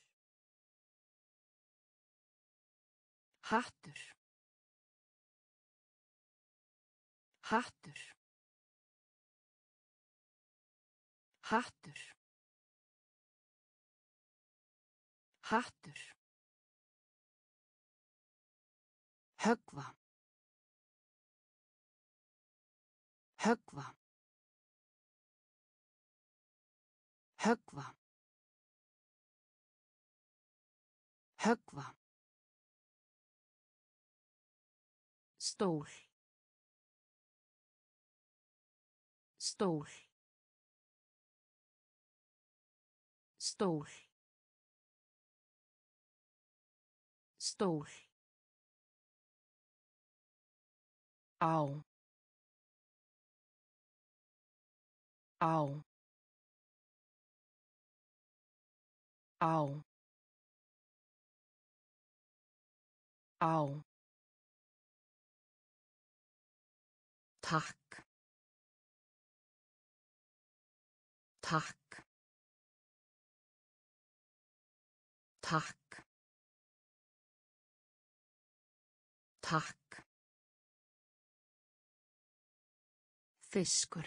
Hattur. Hattur. Hattur. Hattur. Höggva. Höggva. Höggva. Höggva. Stól. Stól. Stól. Stól. Á. Á. Á. Á. Takk. Takk. Takk. Takk. Fiskur.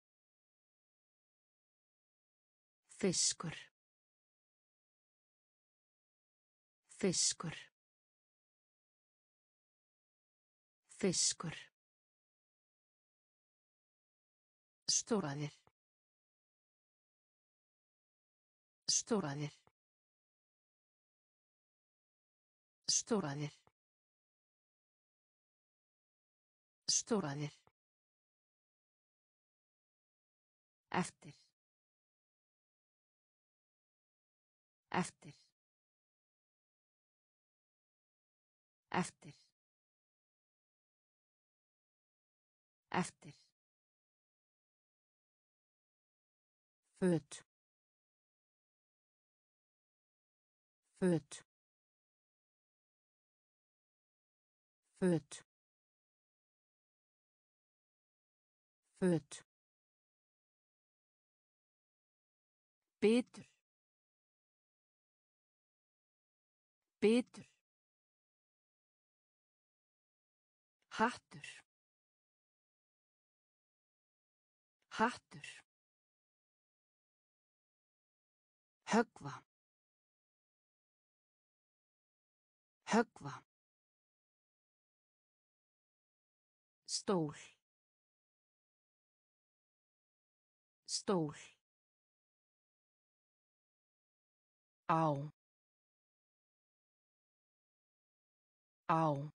Fiskur. Fiskur. Fiskur. Stóraðir. Stóraðir. Stóraðir. Stóraðir. Eftir. Eftir. Eftir. Eftir. Föt. Föt. Föt. Föt. Bitur. Bitur. Hattur. Hattur. Höggva. Höggva. Stól. Stól. Á. Á.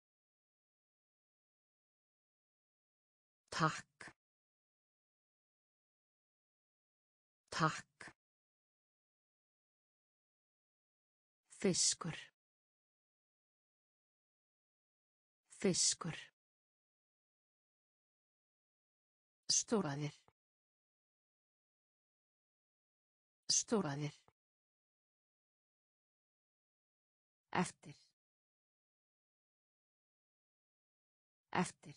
Takk. Takk. Fiskur. Fiskur. Stóraðir. Stóraðir. Eftir. Eftir.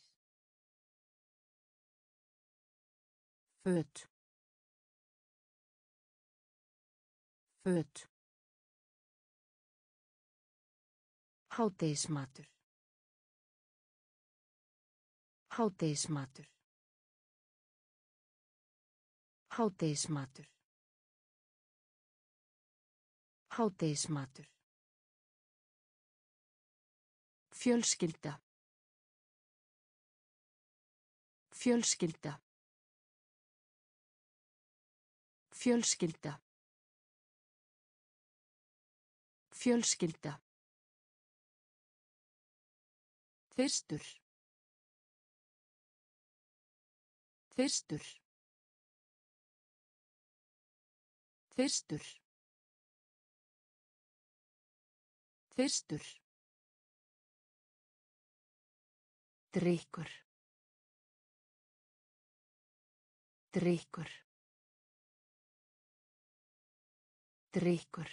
Föt. Föt. Hádegismatur. Hádegismatur. Hádegismatur. Hádegismatur. Fjölskylda. Fjölskylda. Fjölskylda. Fjölskylda. Fyrstur. Fyrstur. Fyrstur. Fyrstur. Drykkur. Drykkur. Drykkur.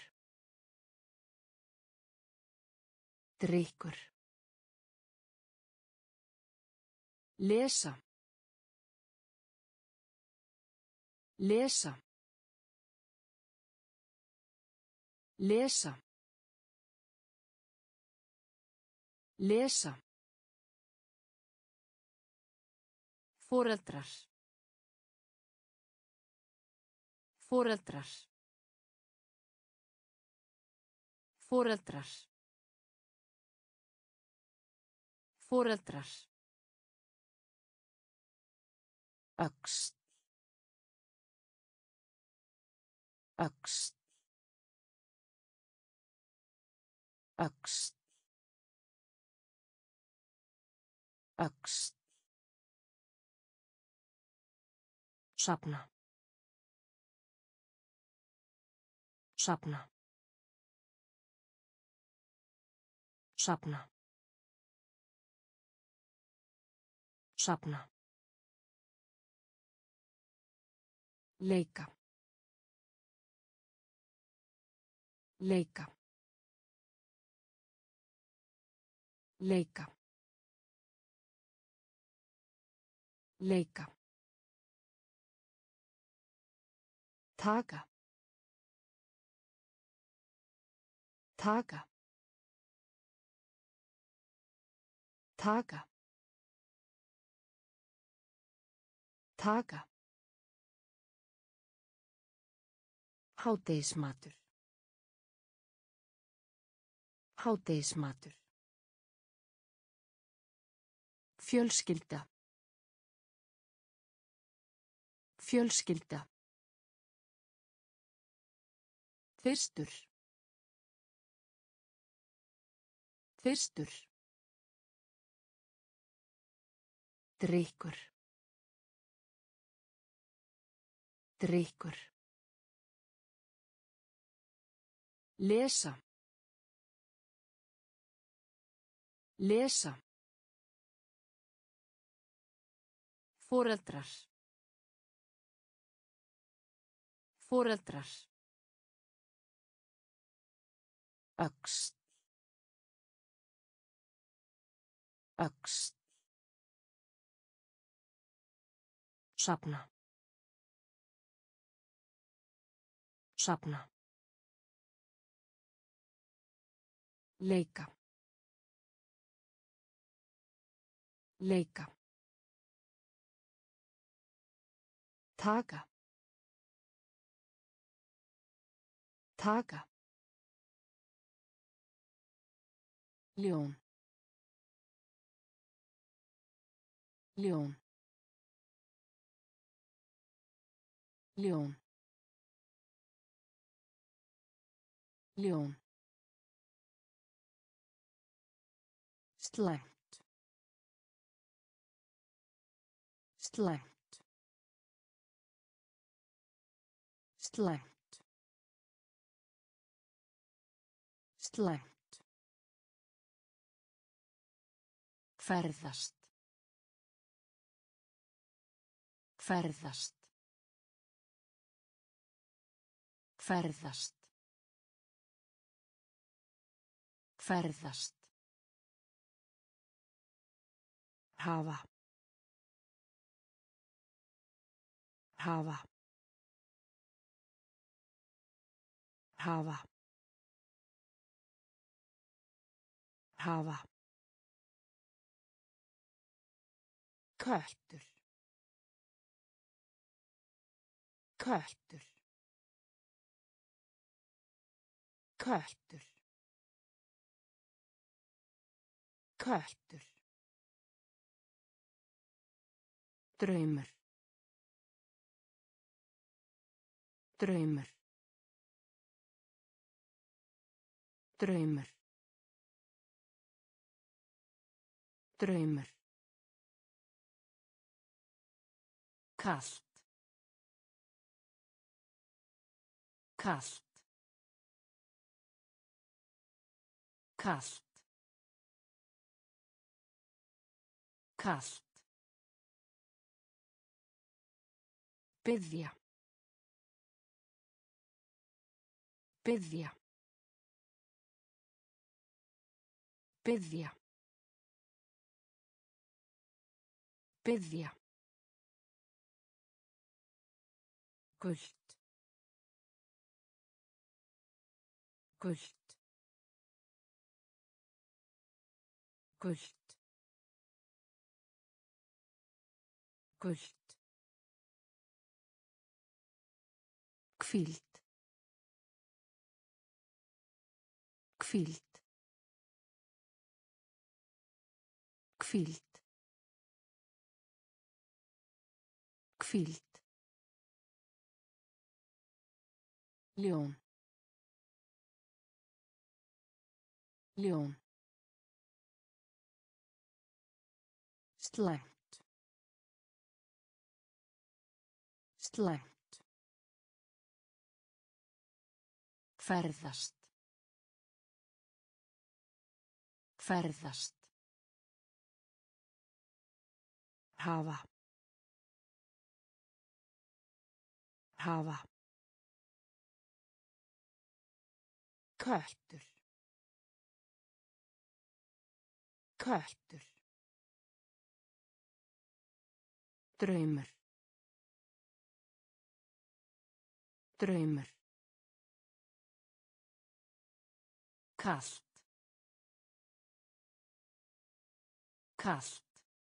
Drykkur. Lesa. Lesa. Lesa. Lesa. Foreldrar. Foreldrar. Foreldrar. Foreldrar. Öxl. Öxl. Öxl. Öxl. Safna. Safna. Safna. Safna. Leika. Leika. Leika. Leika. Taka. Taka. Taka. Taka. Hádegismatur. Hádegismatur. Fjölskylda. Fjölskylda. Fyrstur. Fyrstur. Drykkur. Drykkur. Lesa. Lesa. Foreldrar. Foreldrar. Öxl. Öxl. Safna. Safna. Leika. Leika. Taka. Taka. Ljón. Ljón. Ljón. Ljón. Slæmt. Slæmt. Slæmt. Slæmt. Ferðast. Ferðast. Ferðast. Ferðast. Hafa. Hafa. Hafa. Hafa. Köttur. Köttur. Köttur. Köttur. Draumur. Draumur. Draumur. Draumur. Kalt. Kalt. Kalt. Kalt. Biðja. Biðja. Biðja. Biðja. Gult. Gult. Gult. Gult. Hvíld. Hvíld. Hvíld. Hvíld. Ljón. Ljón. Slæmt. Slæmt. Ferðast. Ferðast. Hafa. Hafa. Köttur. Köttur. Draumur. Draumur. Kalt. Kalt.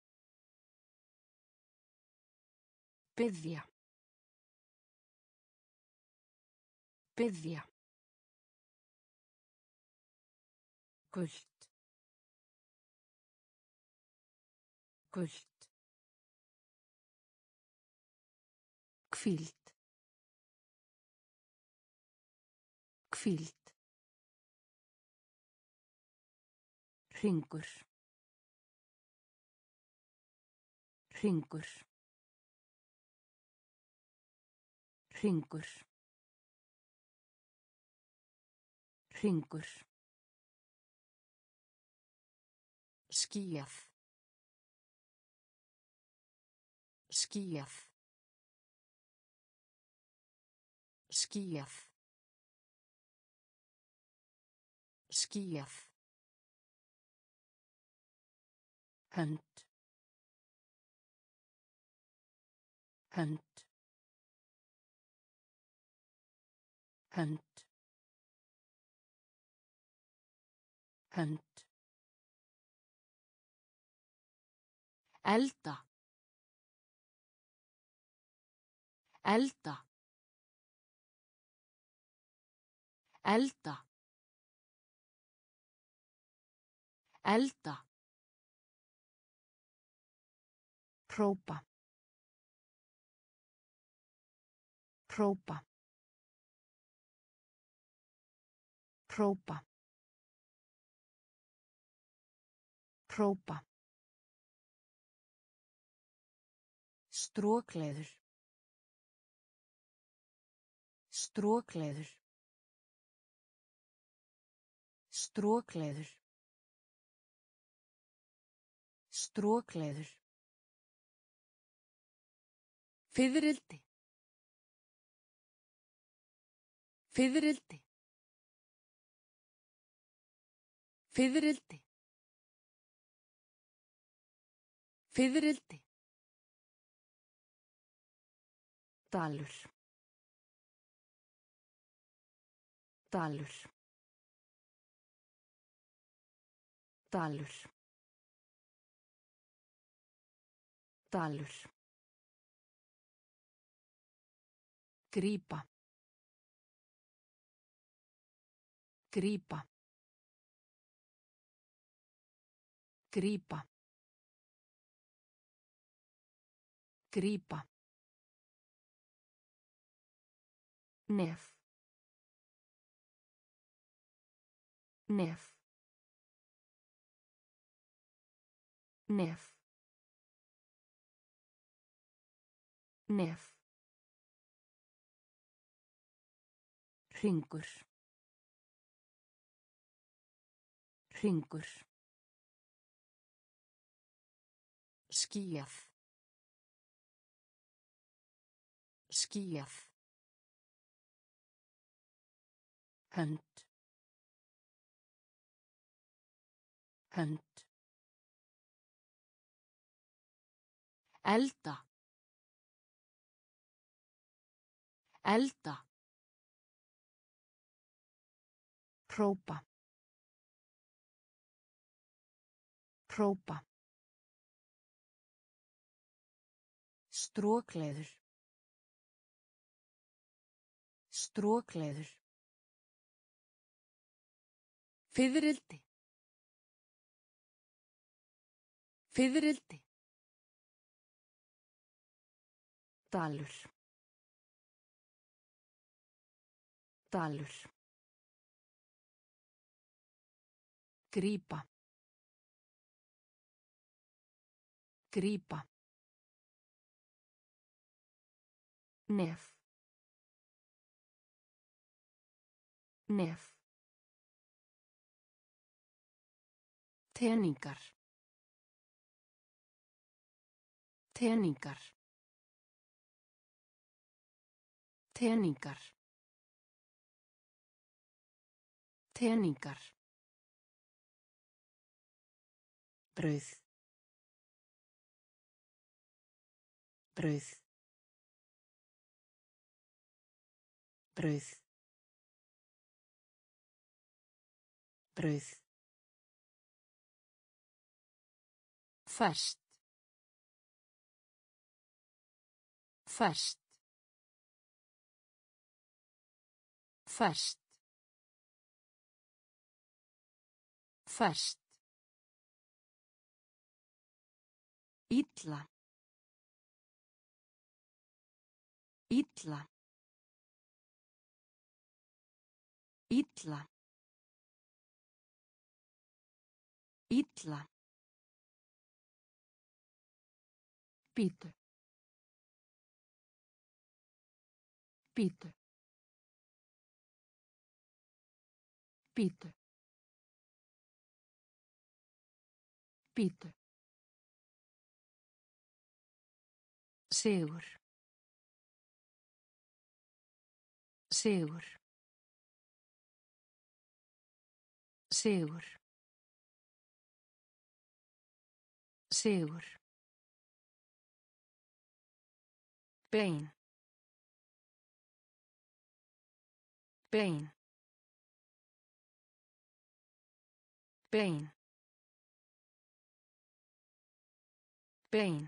Biðja. Biðja. Gult. Gult. Hvíld. Hvíld. Hringur. Hringur. Hringur. Hringur. Skýjað. Skýjað. Skýjað. Skýjað. Hönd. Hönd. Hönd. Hönd. Elda. Elda. Elda. Elda. Hrópa. Hrópa. Hrópa. Hrópa. Strokleður. Strokleður. Strokleður. Strokleður. Fiðrildi. Fiðrildi. Fiðrildi. Fiðrildi. Dalur. Dalur. Dalur. Dalur. Grípa. Grípa. Grípa. Grípa. Nef. Nef. Nef. Nef. Hringur. Hringur. Skýjað. Skýjað. Hönd. Hönd. Elda. Elda. Hrópa. Hrópa. Strokleður. Strokleður. Fiðrildi. Fiðrildi. Dalur. Dalur. Grípa. Grípa. Nef. Nef. Teningar. Teningar. Teningar. Teningar. Brauð. Brauð. Brauð. Brauð. Ferskt. Ferskt. Ferskt. Ferskt. Illa. Illa. Illa. Illa. Bíddu. Bíddu. Bíddu. Bíddu. Sigur. Sigur. Sigur. Sigur. Bein. Bein. Bein. Bein.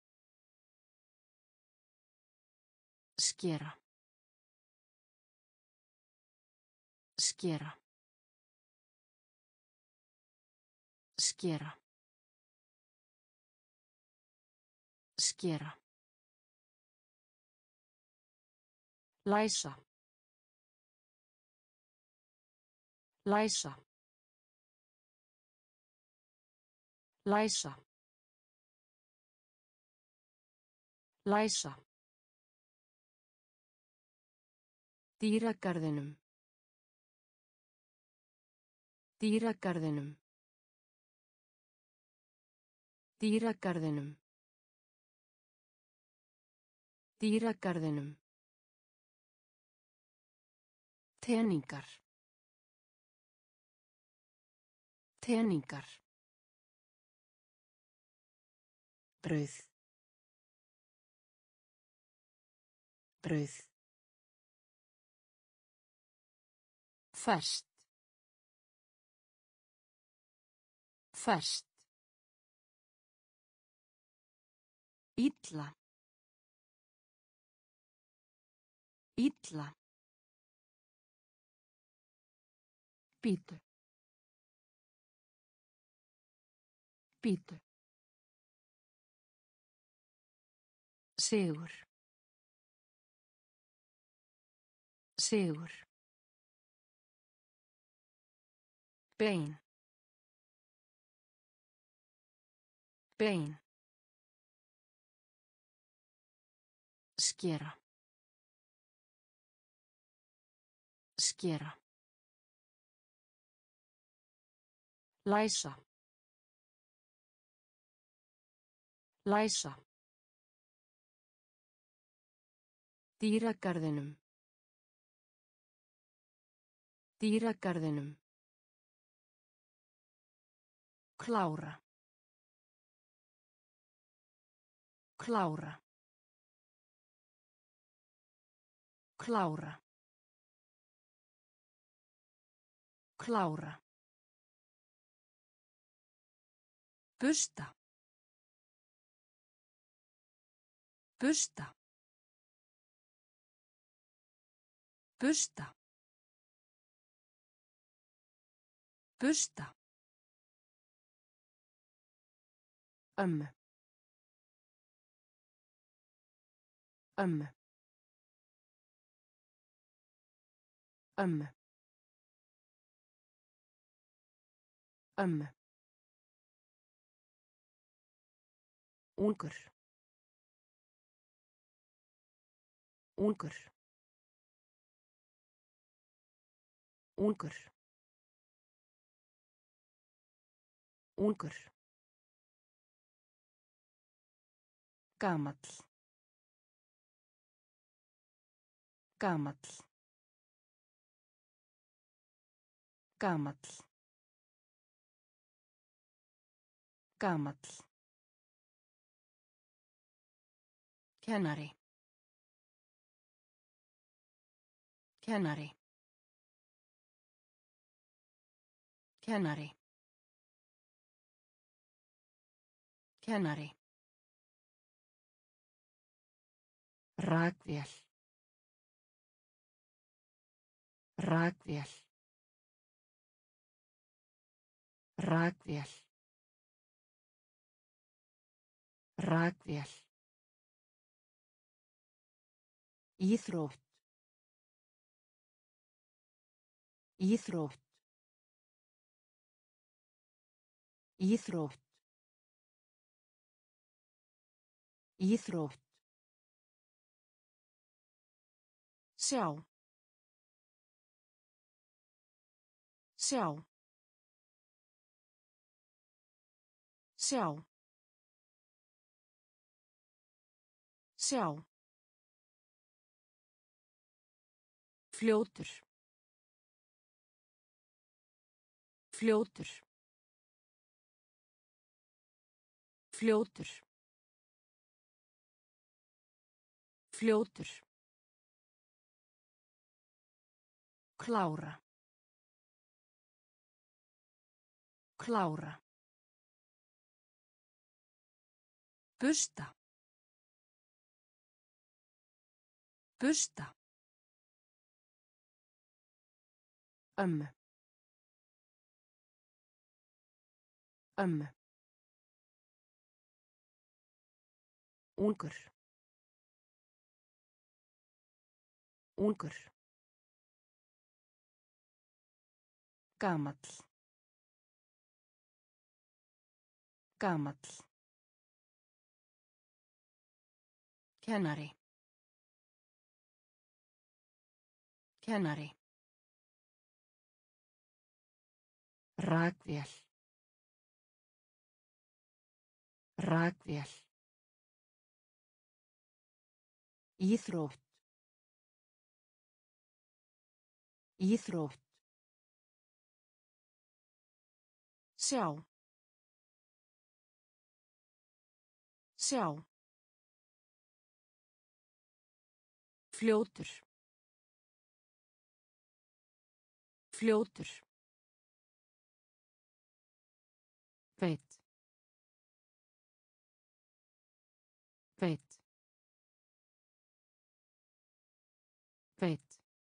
Skera. Skera. Skera. Skera. Læsa. Læsa. Læsa. Læsa. Dýragarðinum. Dýragarðinum. Dýragarðinum. Dýragarðinum. Teningar. Teningar. Brauð. Brauð. Ferskt. Ferskt. Illa. Illa. Bíddu. Bíddu. Sigur. Sigur. Bein. Bein. Skera. Skera. Læsa. Læsa. Dýragarðinum. Dýragarðinum. Klára. Klára. Klára. Klára. Busta. Busta. Busta. Busta. Ömmu. Ömmu. Ömmu. Ömmu. Ungur. Ungur. Ungur. Ungur. Gamall. Gamall. Gamall. Gamall. Kennari. Kennari. Kennari. Kennari. Rakvél. Rakvél. Rakvél. Rakvél. Íþrótt. Íþrótt. Íþrótt. Íþrótt. Sjá. Sjá. Sjá. Sjá. Fljótur. Fljótur. Fljótur. Fljótur. Klára. Klára. Busta. Busta. Ömmu. Ömmu. Ungur. Ungur. Gamall. Gamall. Kennari. Kennari. Rakvél. Rakvél. Íþrótt. Íþrótt. Sjá. Sjá. Fljótur. Fljótur. Veit. Beit. Beit.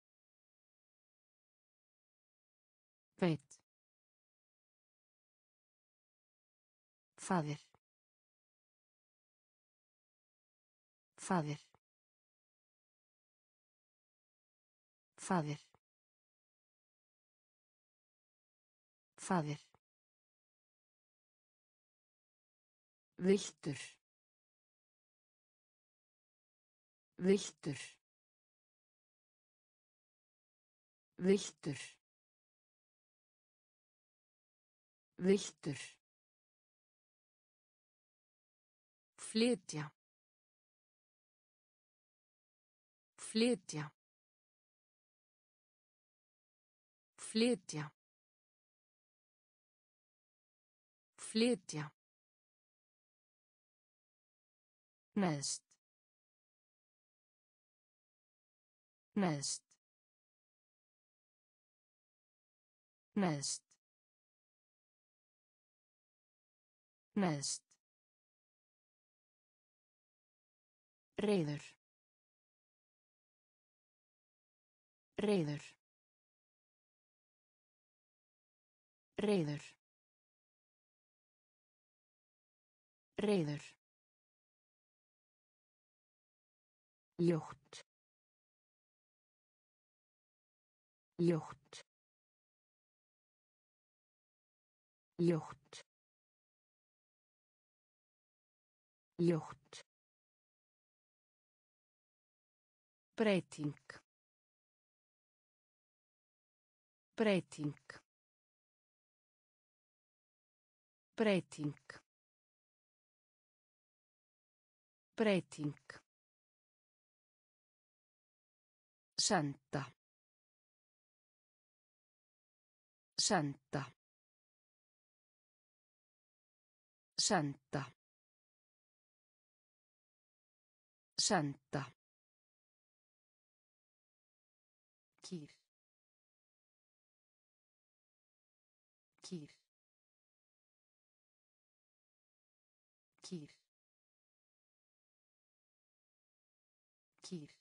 Beit. Faðir. Faðir. Faðir. Faðir. Villtur. Villtur. Villtur. Villtur. Flytja. Flytja. Flytja. Flytja. Neðst. Neðst. Neðst. Neðst. Reiður. Reiður. Reiður. Reiður. Ljótt. Ljótt. Ljótt. Ljótt. Breyting. Breyting. Breyting. Breyting. Senda. Senda. Senda. Senda. Kýr. Kýr. Kýr. Kýr.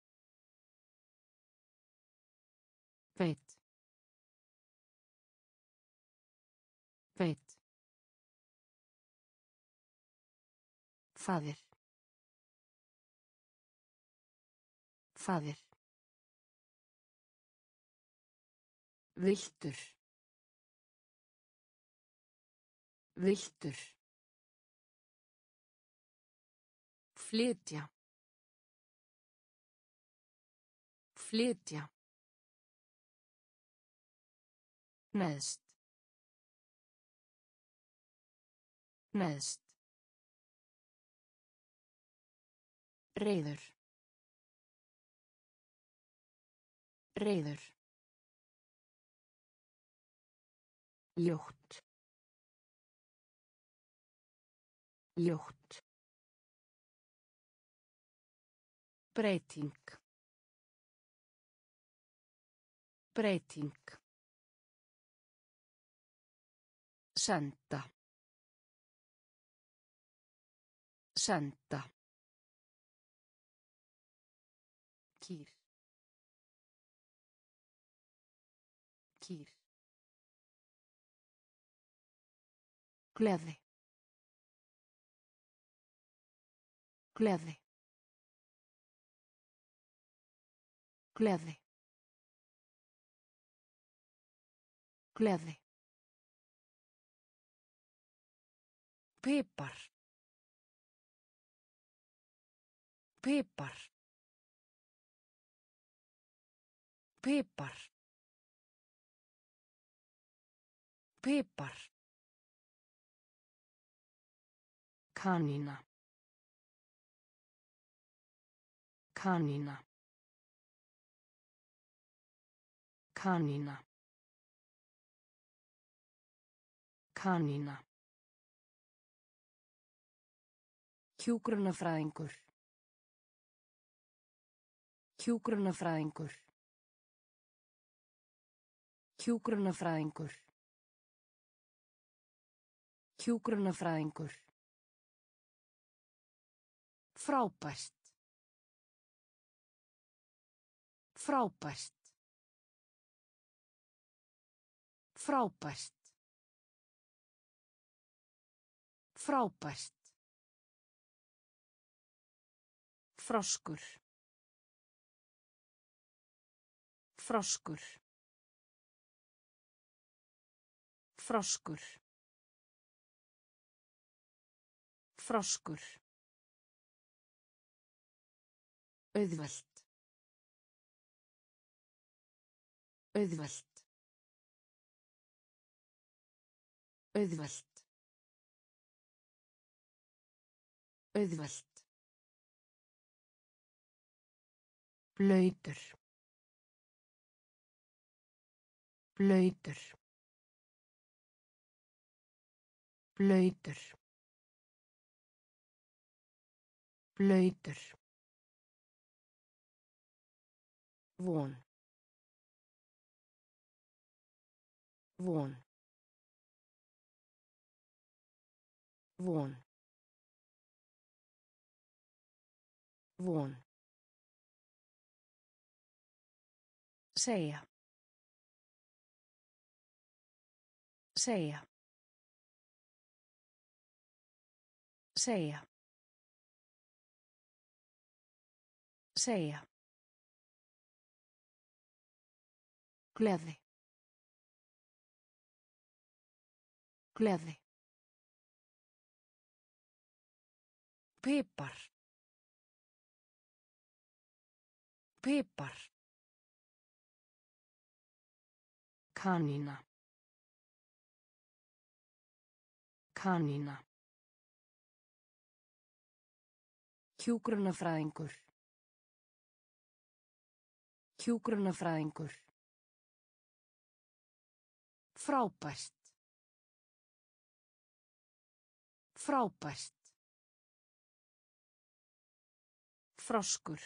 Beit. Beit. Faðir. Faðir. Villtur. Villtur. Flytja. Flytja. Neðst. Neðst. Reiður. Reiður. Ljótt. Ljótt. Breyting. Breyting. Senda. Senda. Kýr. Kýr. Gleði. Gleði. Gleði. Gleði. Pipar. Pipar. Pipar. Pipar. Kanína. Kanína. Kanína. Kanína. Hjúkrunarfræðingur. Hjúkrunarfræðingur. Hjúkrunarfræðingur. Hjúkrunarfræðingur. Frábært. Frábært. Frábært. Frábært. Froskur. Froskur. Froskur. Froskur. Auðvelt. Auðvelt. Auðvelt. Auðvelt. Blautur. Blautur. Blautur. Blautur. Von. Von. Von. Von. Segja. Segja. Segja. Segja. Gleði. Gleði. Pipar. Pipar. Kanína. Kanína. Hjúkrunarfræðingur. Hjúkrunarfræðingur. Frábært. Frábært. Froskur.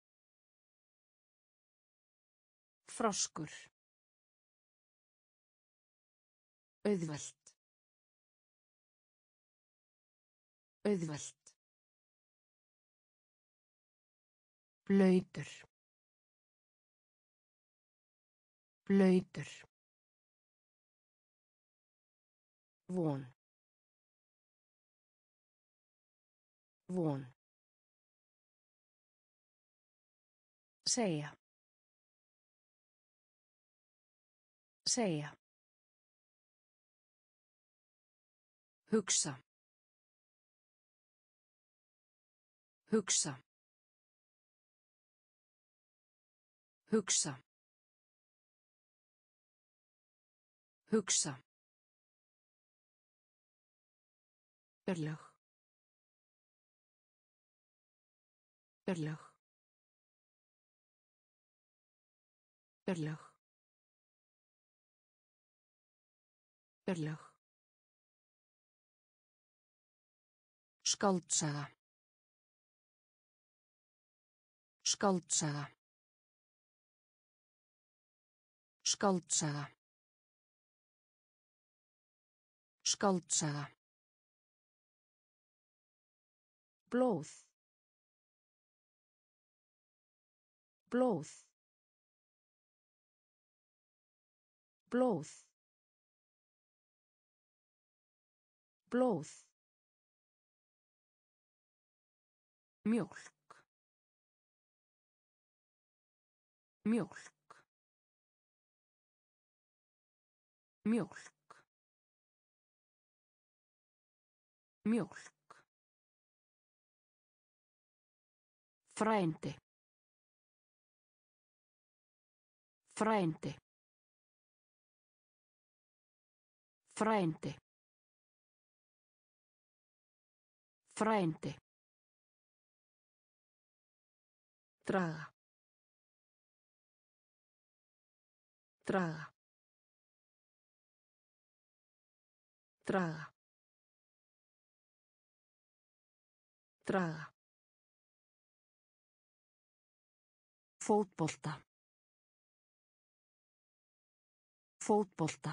Froskur. Auðvelt. Auðvelt. Blautur. Blautur. Von. Von. Segja. Segja. Hugsa. Hugsa. Hugsa. Hugsa. Örlög. Örlög. Örlög. Örlög. Skáldsaga. Skáldsaga. Skáldsaga. Skáldsaga. Blóð. Blóð. Blóð. Blóð. Mjólk. Mjólk. Mjólk. Mjólk. Frændi. Frændi. Frændi. Frændi. Draga. Draga. Draga. Draga. Fótbolta. Fótbolta.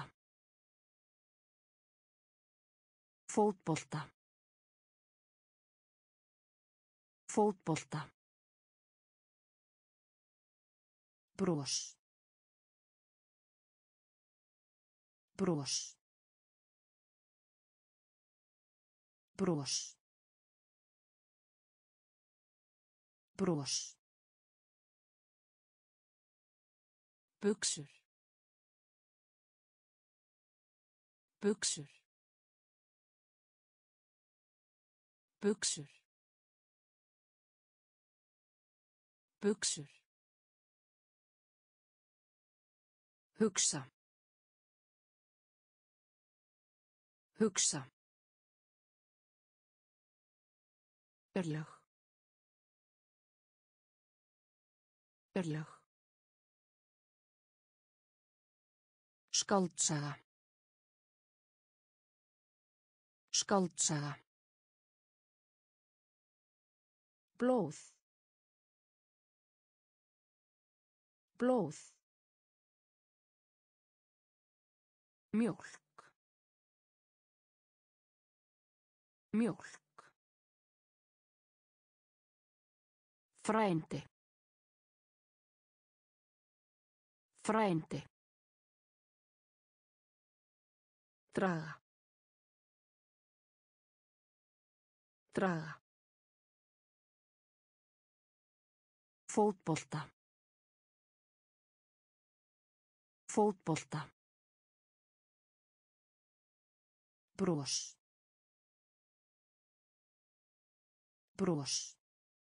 Fótbolta. Fótbolta. Bros. Bros. Bros. Bros. Buxur. Buxur. Buxur. Buxur. Hugsa. Hugsa. Örlög. Örlög. Skáldsaga. Skáldsaga. Blóð. Blóð. Mjólk. Mjólk. Frændi. Frændi. Draga. Draga. Fótbolta. Fótbolta. Bros. Bros.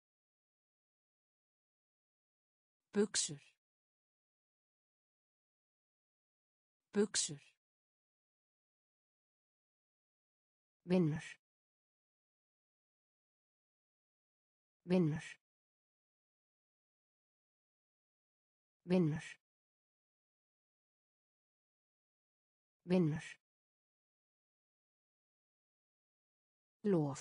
Buxur. Buxur. Vinnur. Vinnur. Vinnur. Vinnur. Lof.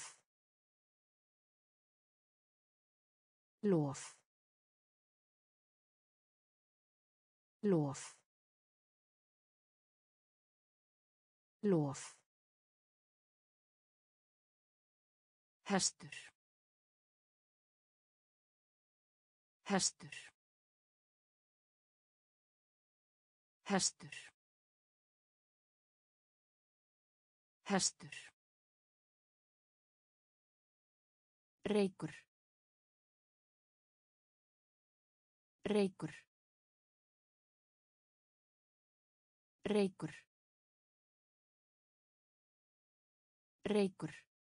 Lof. Lof. Lof. Hestur. Hestur. Hestur. Hestur. Reykur. Reykur. Reykur. Reykur.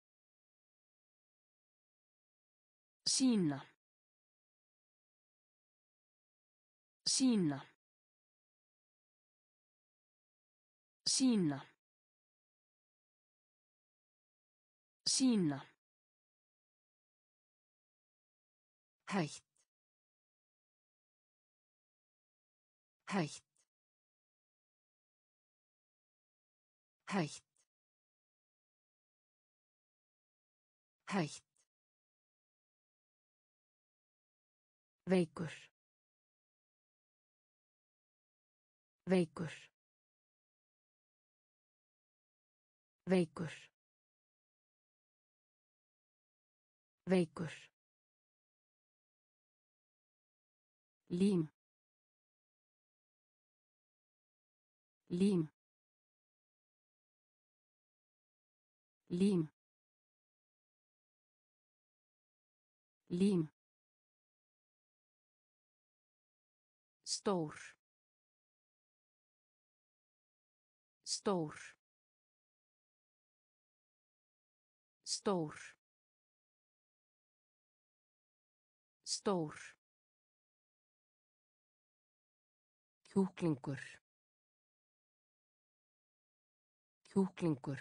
Sýna. Sýna. Sýna. Sýna. Hætt. Hætt. Hætt. Hætt. Veikur. Veikur. Veikur. Veikur. Lím. Lím. Lím. Lím. Stór. Stór. Stór. Stór. Kjúklingur. Kjúklingur.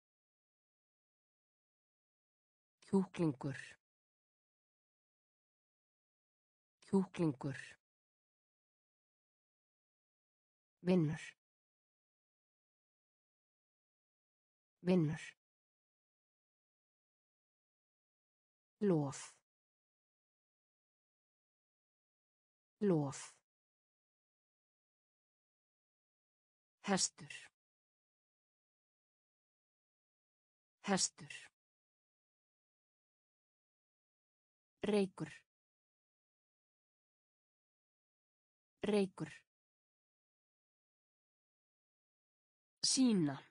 Kjúklingur. Kjúklingur. Vinnur. Vinnur. Lof. Lof. Hestur. Hestur. Reykur. Reykur. Sýna.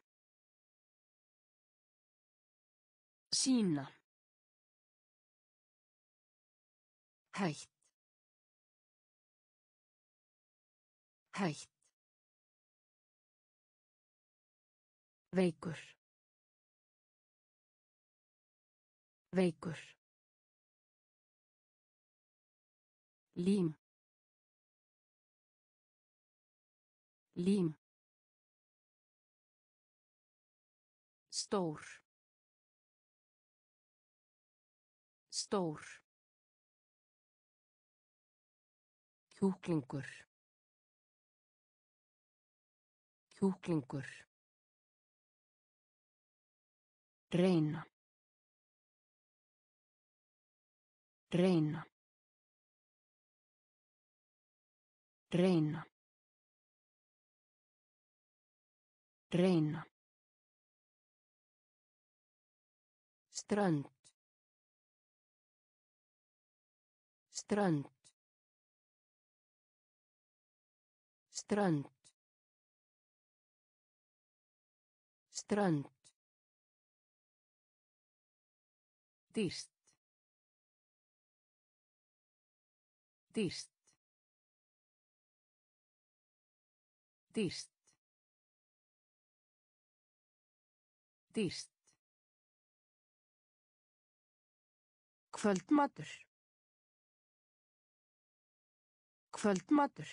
Sýna. Hætt. Hætt. Veikur. Veikur. Lím. Lím. Stór. Stór. Kjúklingur. Kjúklingur. Reyna. Reyna. Reyna. Reyna. Strönd. Strönd. Strönd. Strönd. Dýrt. Dýrt. Dýrt. Dýrt. Kvöldmatur. Kvöldmatur.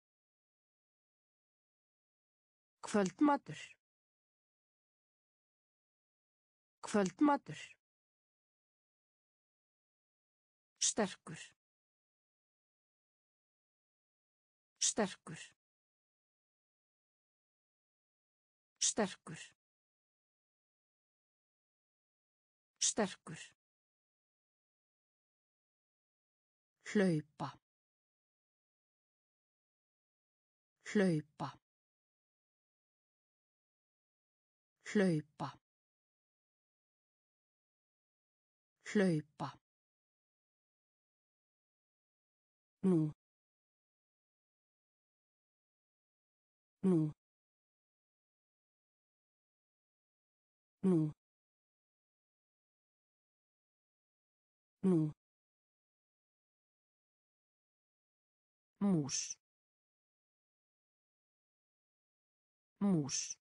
Kvöldmatur. Kvöldmatur. Sterkur. Sterkur. Sterkur. Sterkur. Hlaupa. Hlaupa. Hlaupa. Hlaupa. Nú. Nú. Nú. Nú. Mús. Mús.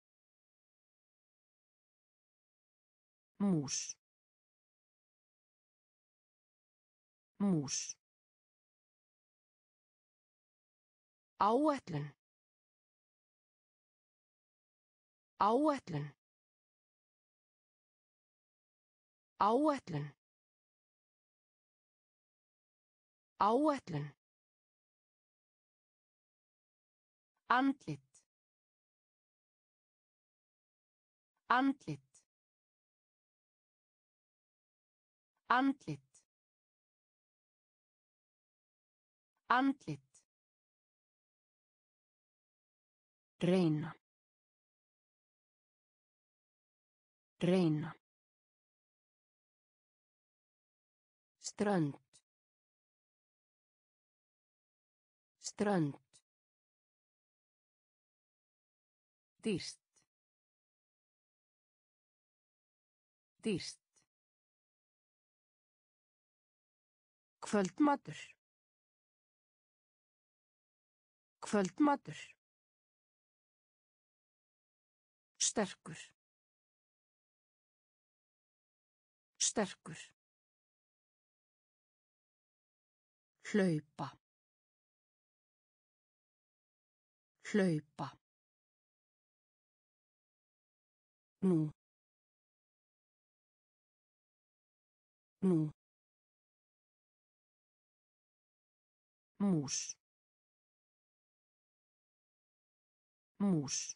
Mús. Mús. Áætlun. Áætlun. Áætlun. Áætlun. Andlit. Andlit. Andlit. Andlit. Reyna. Reyna. Strönd. Strönd. Dýrt. Dýrt. Kvöldmatur. Kvöldmatur. Sterkur. Sterkur. Hlaupa. Hlaupa. Nú. Nú. Mús. Mús.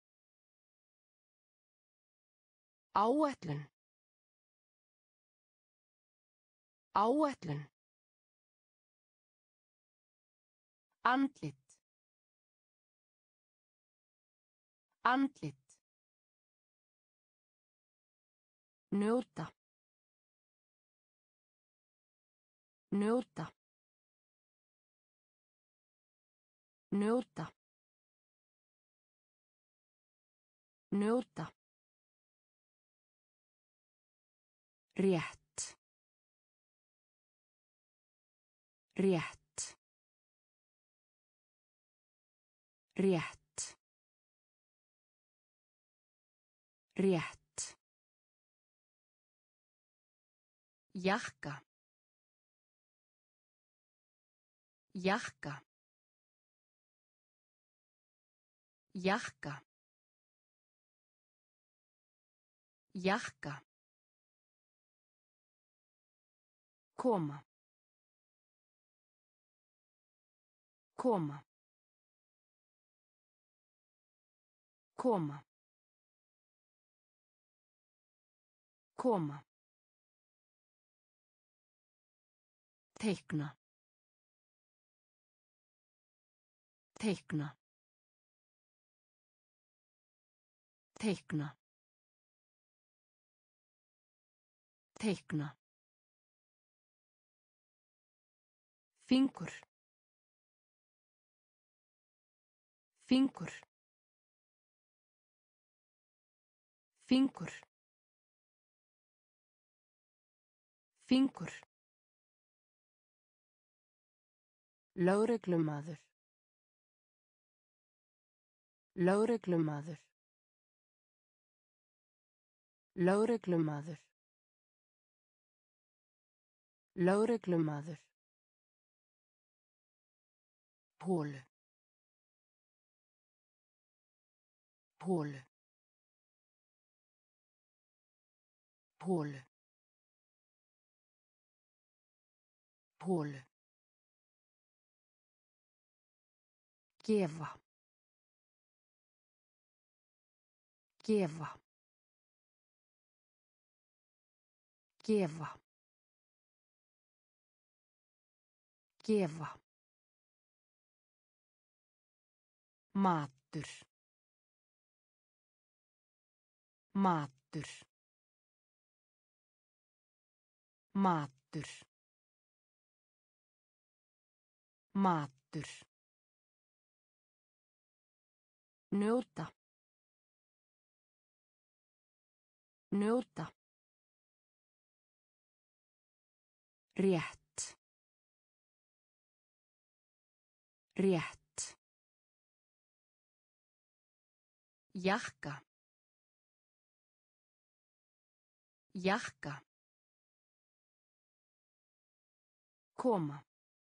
Áætlun. Áætlun. Andlit. Andlit. Njóta. Njóta. Njóta. Njóta. Rétt. Rétt. Rétt. Rétt. Jakka. Jakka. Jakka. Jakka. Koma. Koma. Koma. Koma. Teikna. Teikna. Teikna. Teikna. Fingur. Fingur. Fingur. Fingur. Lögreglumaður. Lögreglumaður. Lögreglumaður. Lögreglumaður. Holu. Holu. Holu. Holu. Gefa. Gefa. Gefa. Gefa. Matur. Matur. Matur. Matur. Njóta. Njóta. Rétt. Rétt. Jakka. Jakka. Koma.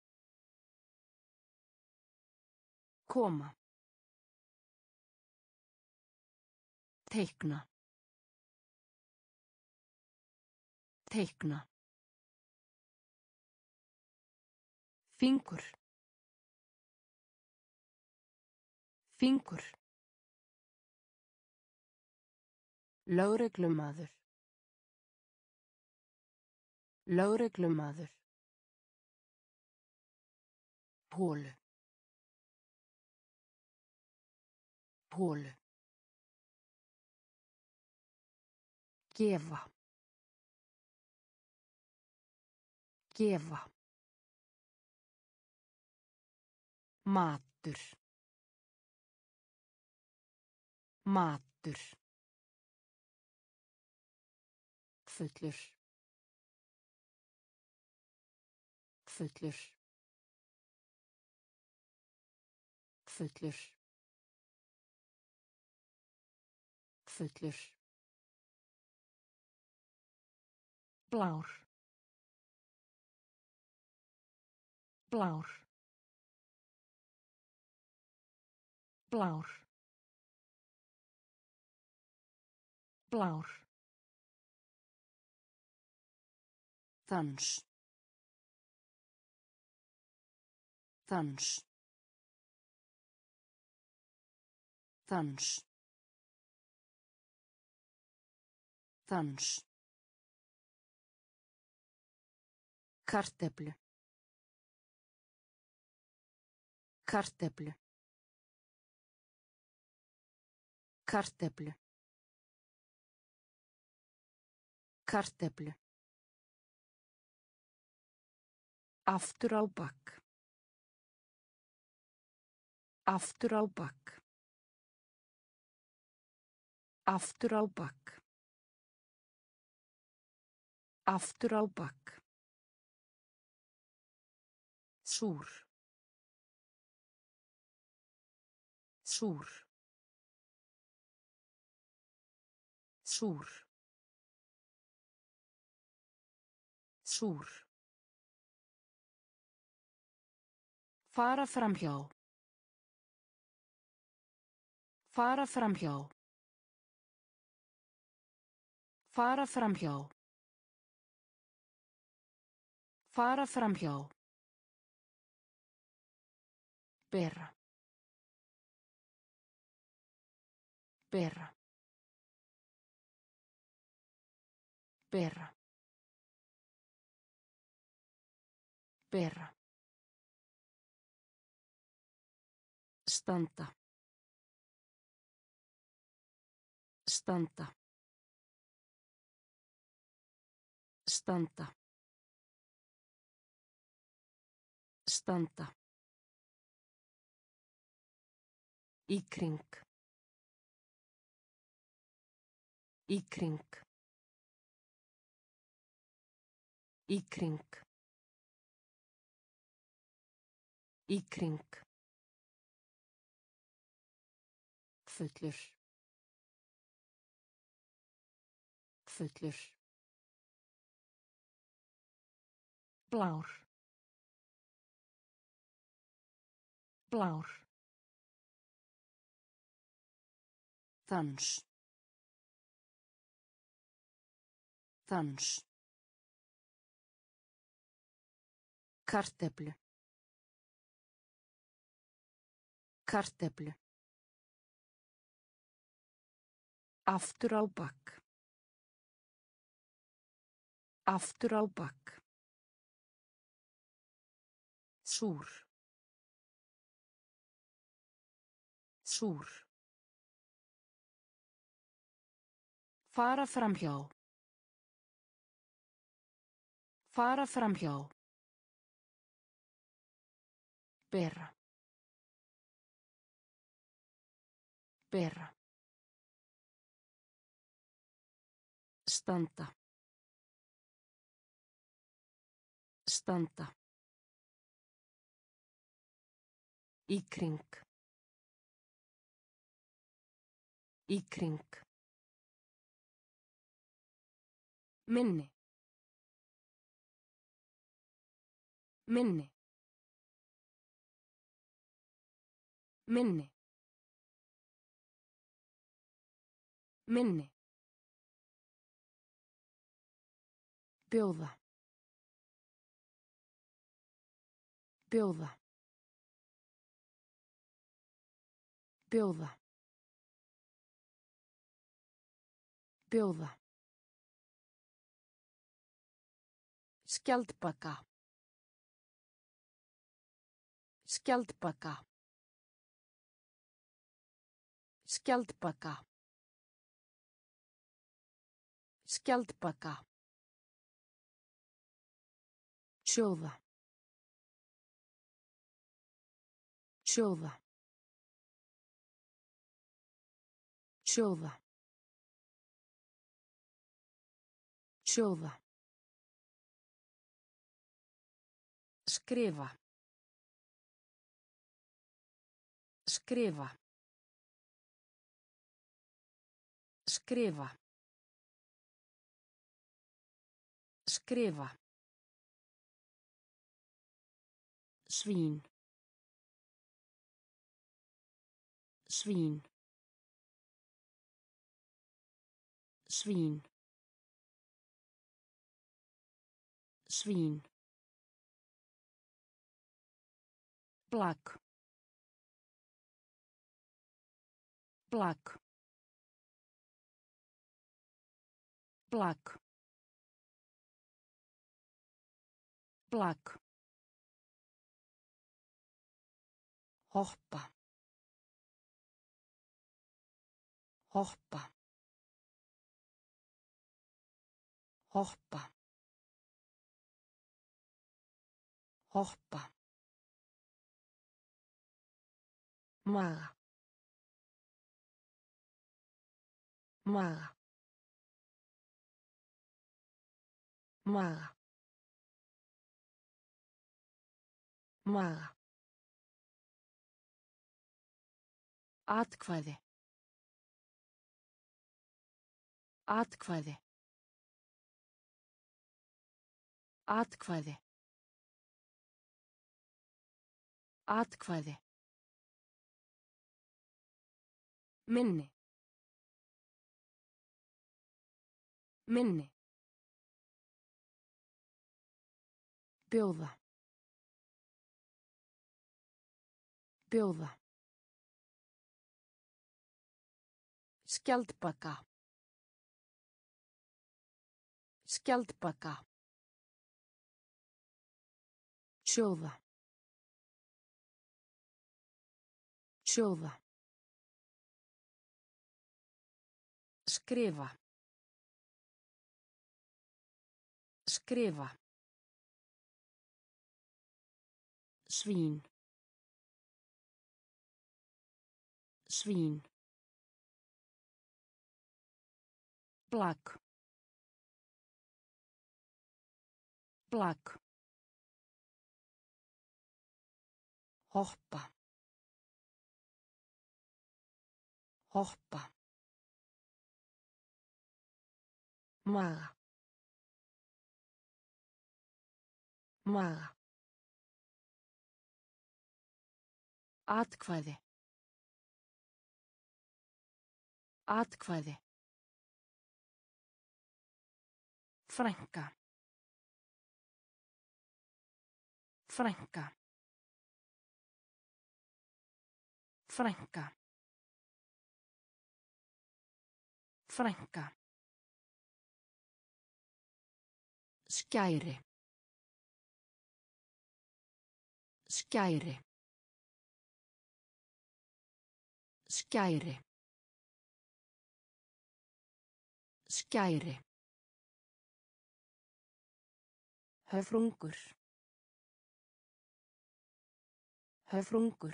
Koma. Teikna. Teikna. Fingur. Fingur. Lögreglumaður. Lögreglumaður. Holu. Holu. Gefa. Gefa. Matur. Matur. Fullur. Fullur. Fullur. Fullur. Blár. Blár. Blár. Blár. Dans. Dans. Dans. Dans. Kartöflu. Kartöflu. Kartöflu. Kartöflu. Aftur á bak. Aftur á bak. Aftur á bak. Aftur á bak. Súr. Súr. Súr. Súr. Fara framhjá. Fara framhjá. Fara framhjá. Fara framhjá. Bera. Bera. Bera. Bera. Standa. Standa. Standa. Standa. Í kring. Í kring. Í kring. Í kring. Fullur. Fullur. Blár. Blár. Dans. Dans. Kartöflu. Kartöflu. Aftur á bak. Aftur á bak. Súr. Súr. Fara framhjá. Fara framhjá. Bera. Bera. Standa. Standa. Í kring. Í kring. Minni. Minni. Minni. Minni. Bjóða. Bjóða. Bjóða. Bjóða. Skjaldbaka. Skjaldbaka. Skjaldbaka. Skjaldbaka. Sjóða. Sjóða. Sjóða. Sjóða. Skrifa. Skrifa. Skrifa. Skrifa. Svín. Svín. Svín. Svín. Plak. Plak. Plak. Plak. Hoppa. Hoppa. Hoppa. Hoppa. Maga. Maga. Maga. Maga. Atkvæði. Atkvæði. Atkvæði. Atkvæði. Minni. Minni. Bjóða. Bjóða. Skjaldbaka. Skjaldbaka. Sjóða. Sjóða. Skrifa. Skrifa. Svín. Svín. Plak. Plak. Hoppa. Hoppa. Maga. Maga. Atkvæði. Atkvæði. Frænka. Frænka. Frænka. Frænka. Skæri. Skæri. Skæri. Skæri. Höfrungur. Höfrungur.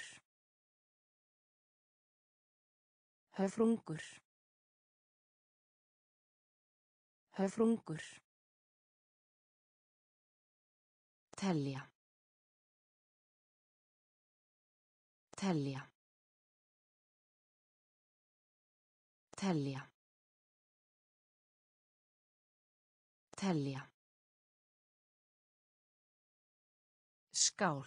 Höfrungur. Höfrungur. Telja. Telja. Telja. Telja. Skál.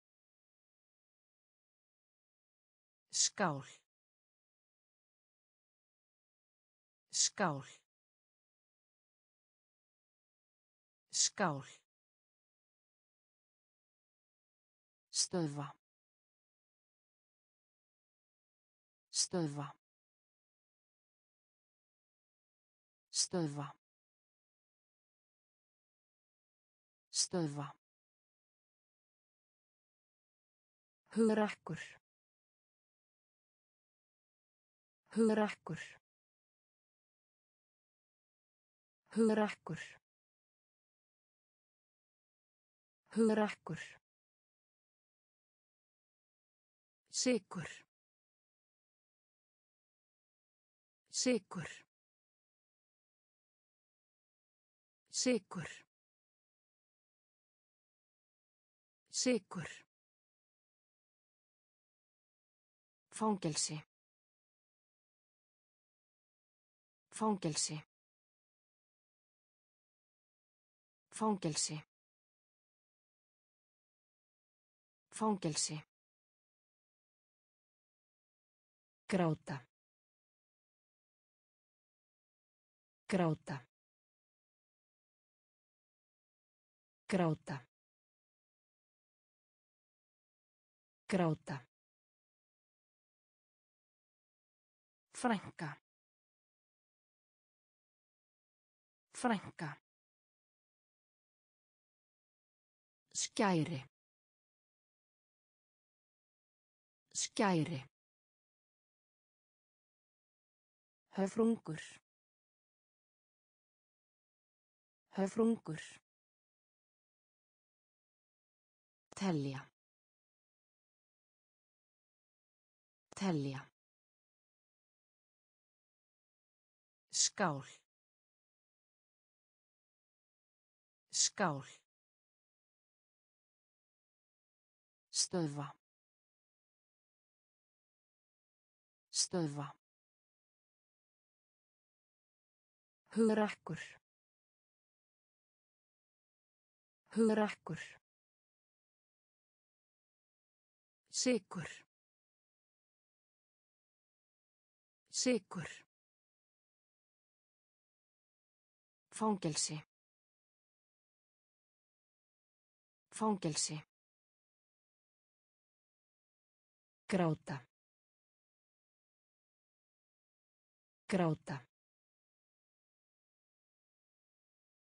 Skál. Skál. Skál. Stöðva. Stöðva. Stöðva. Stöðva. Hugrekkur. Hugrekkur. Hugrekkur. Hugrekkur. Sykur. Sykur. Sykur. Sykur. Fangelsi. Fangelsi. Fangelsi. Fangelsi. Gráta. Gráta. Gráta. Gráta. Frænka. Frænka. Skæri. Skæri. Höfrungur. Höfrungur. Telja. Telja. Skál. Skál. Stöðva. Stöðva. Hugrekkur. Hugrekkur. Sykur. Sykur. Fangelsi. Fangelsi. Gráta. Gráta.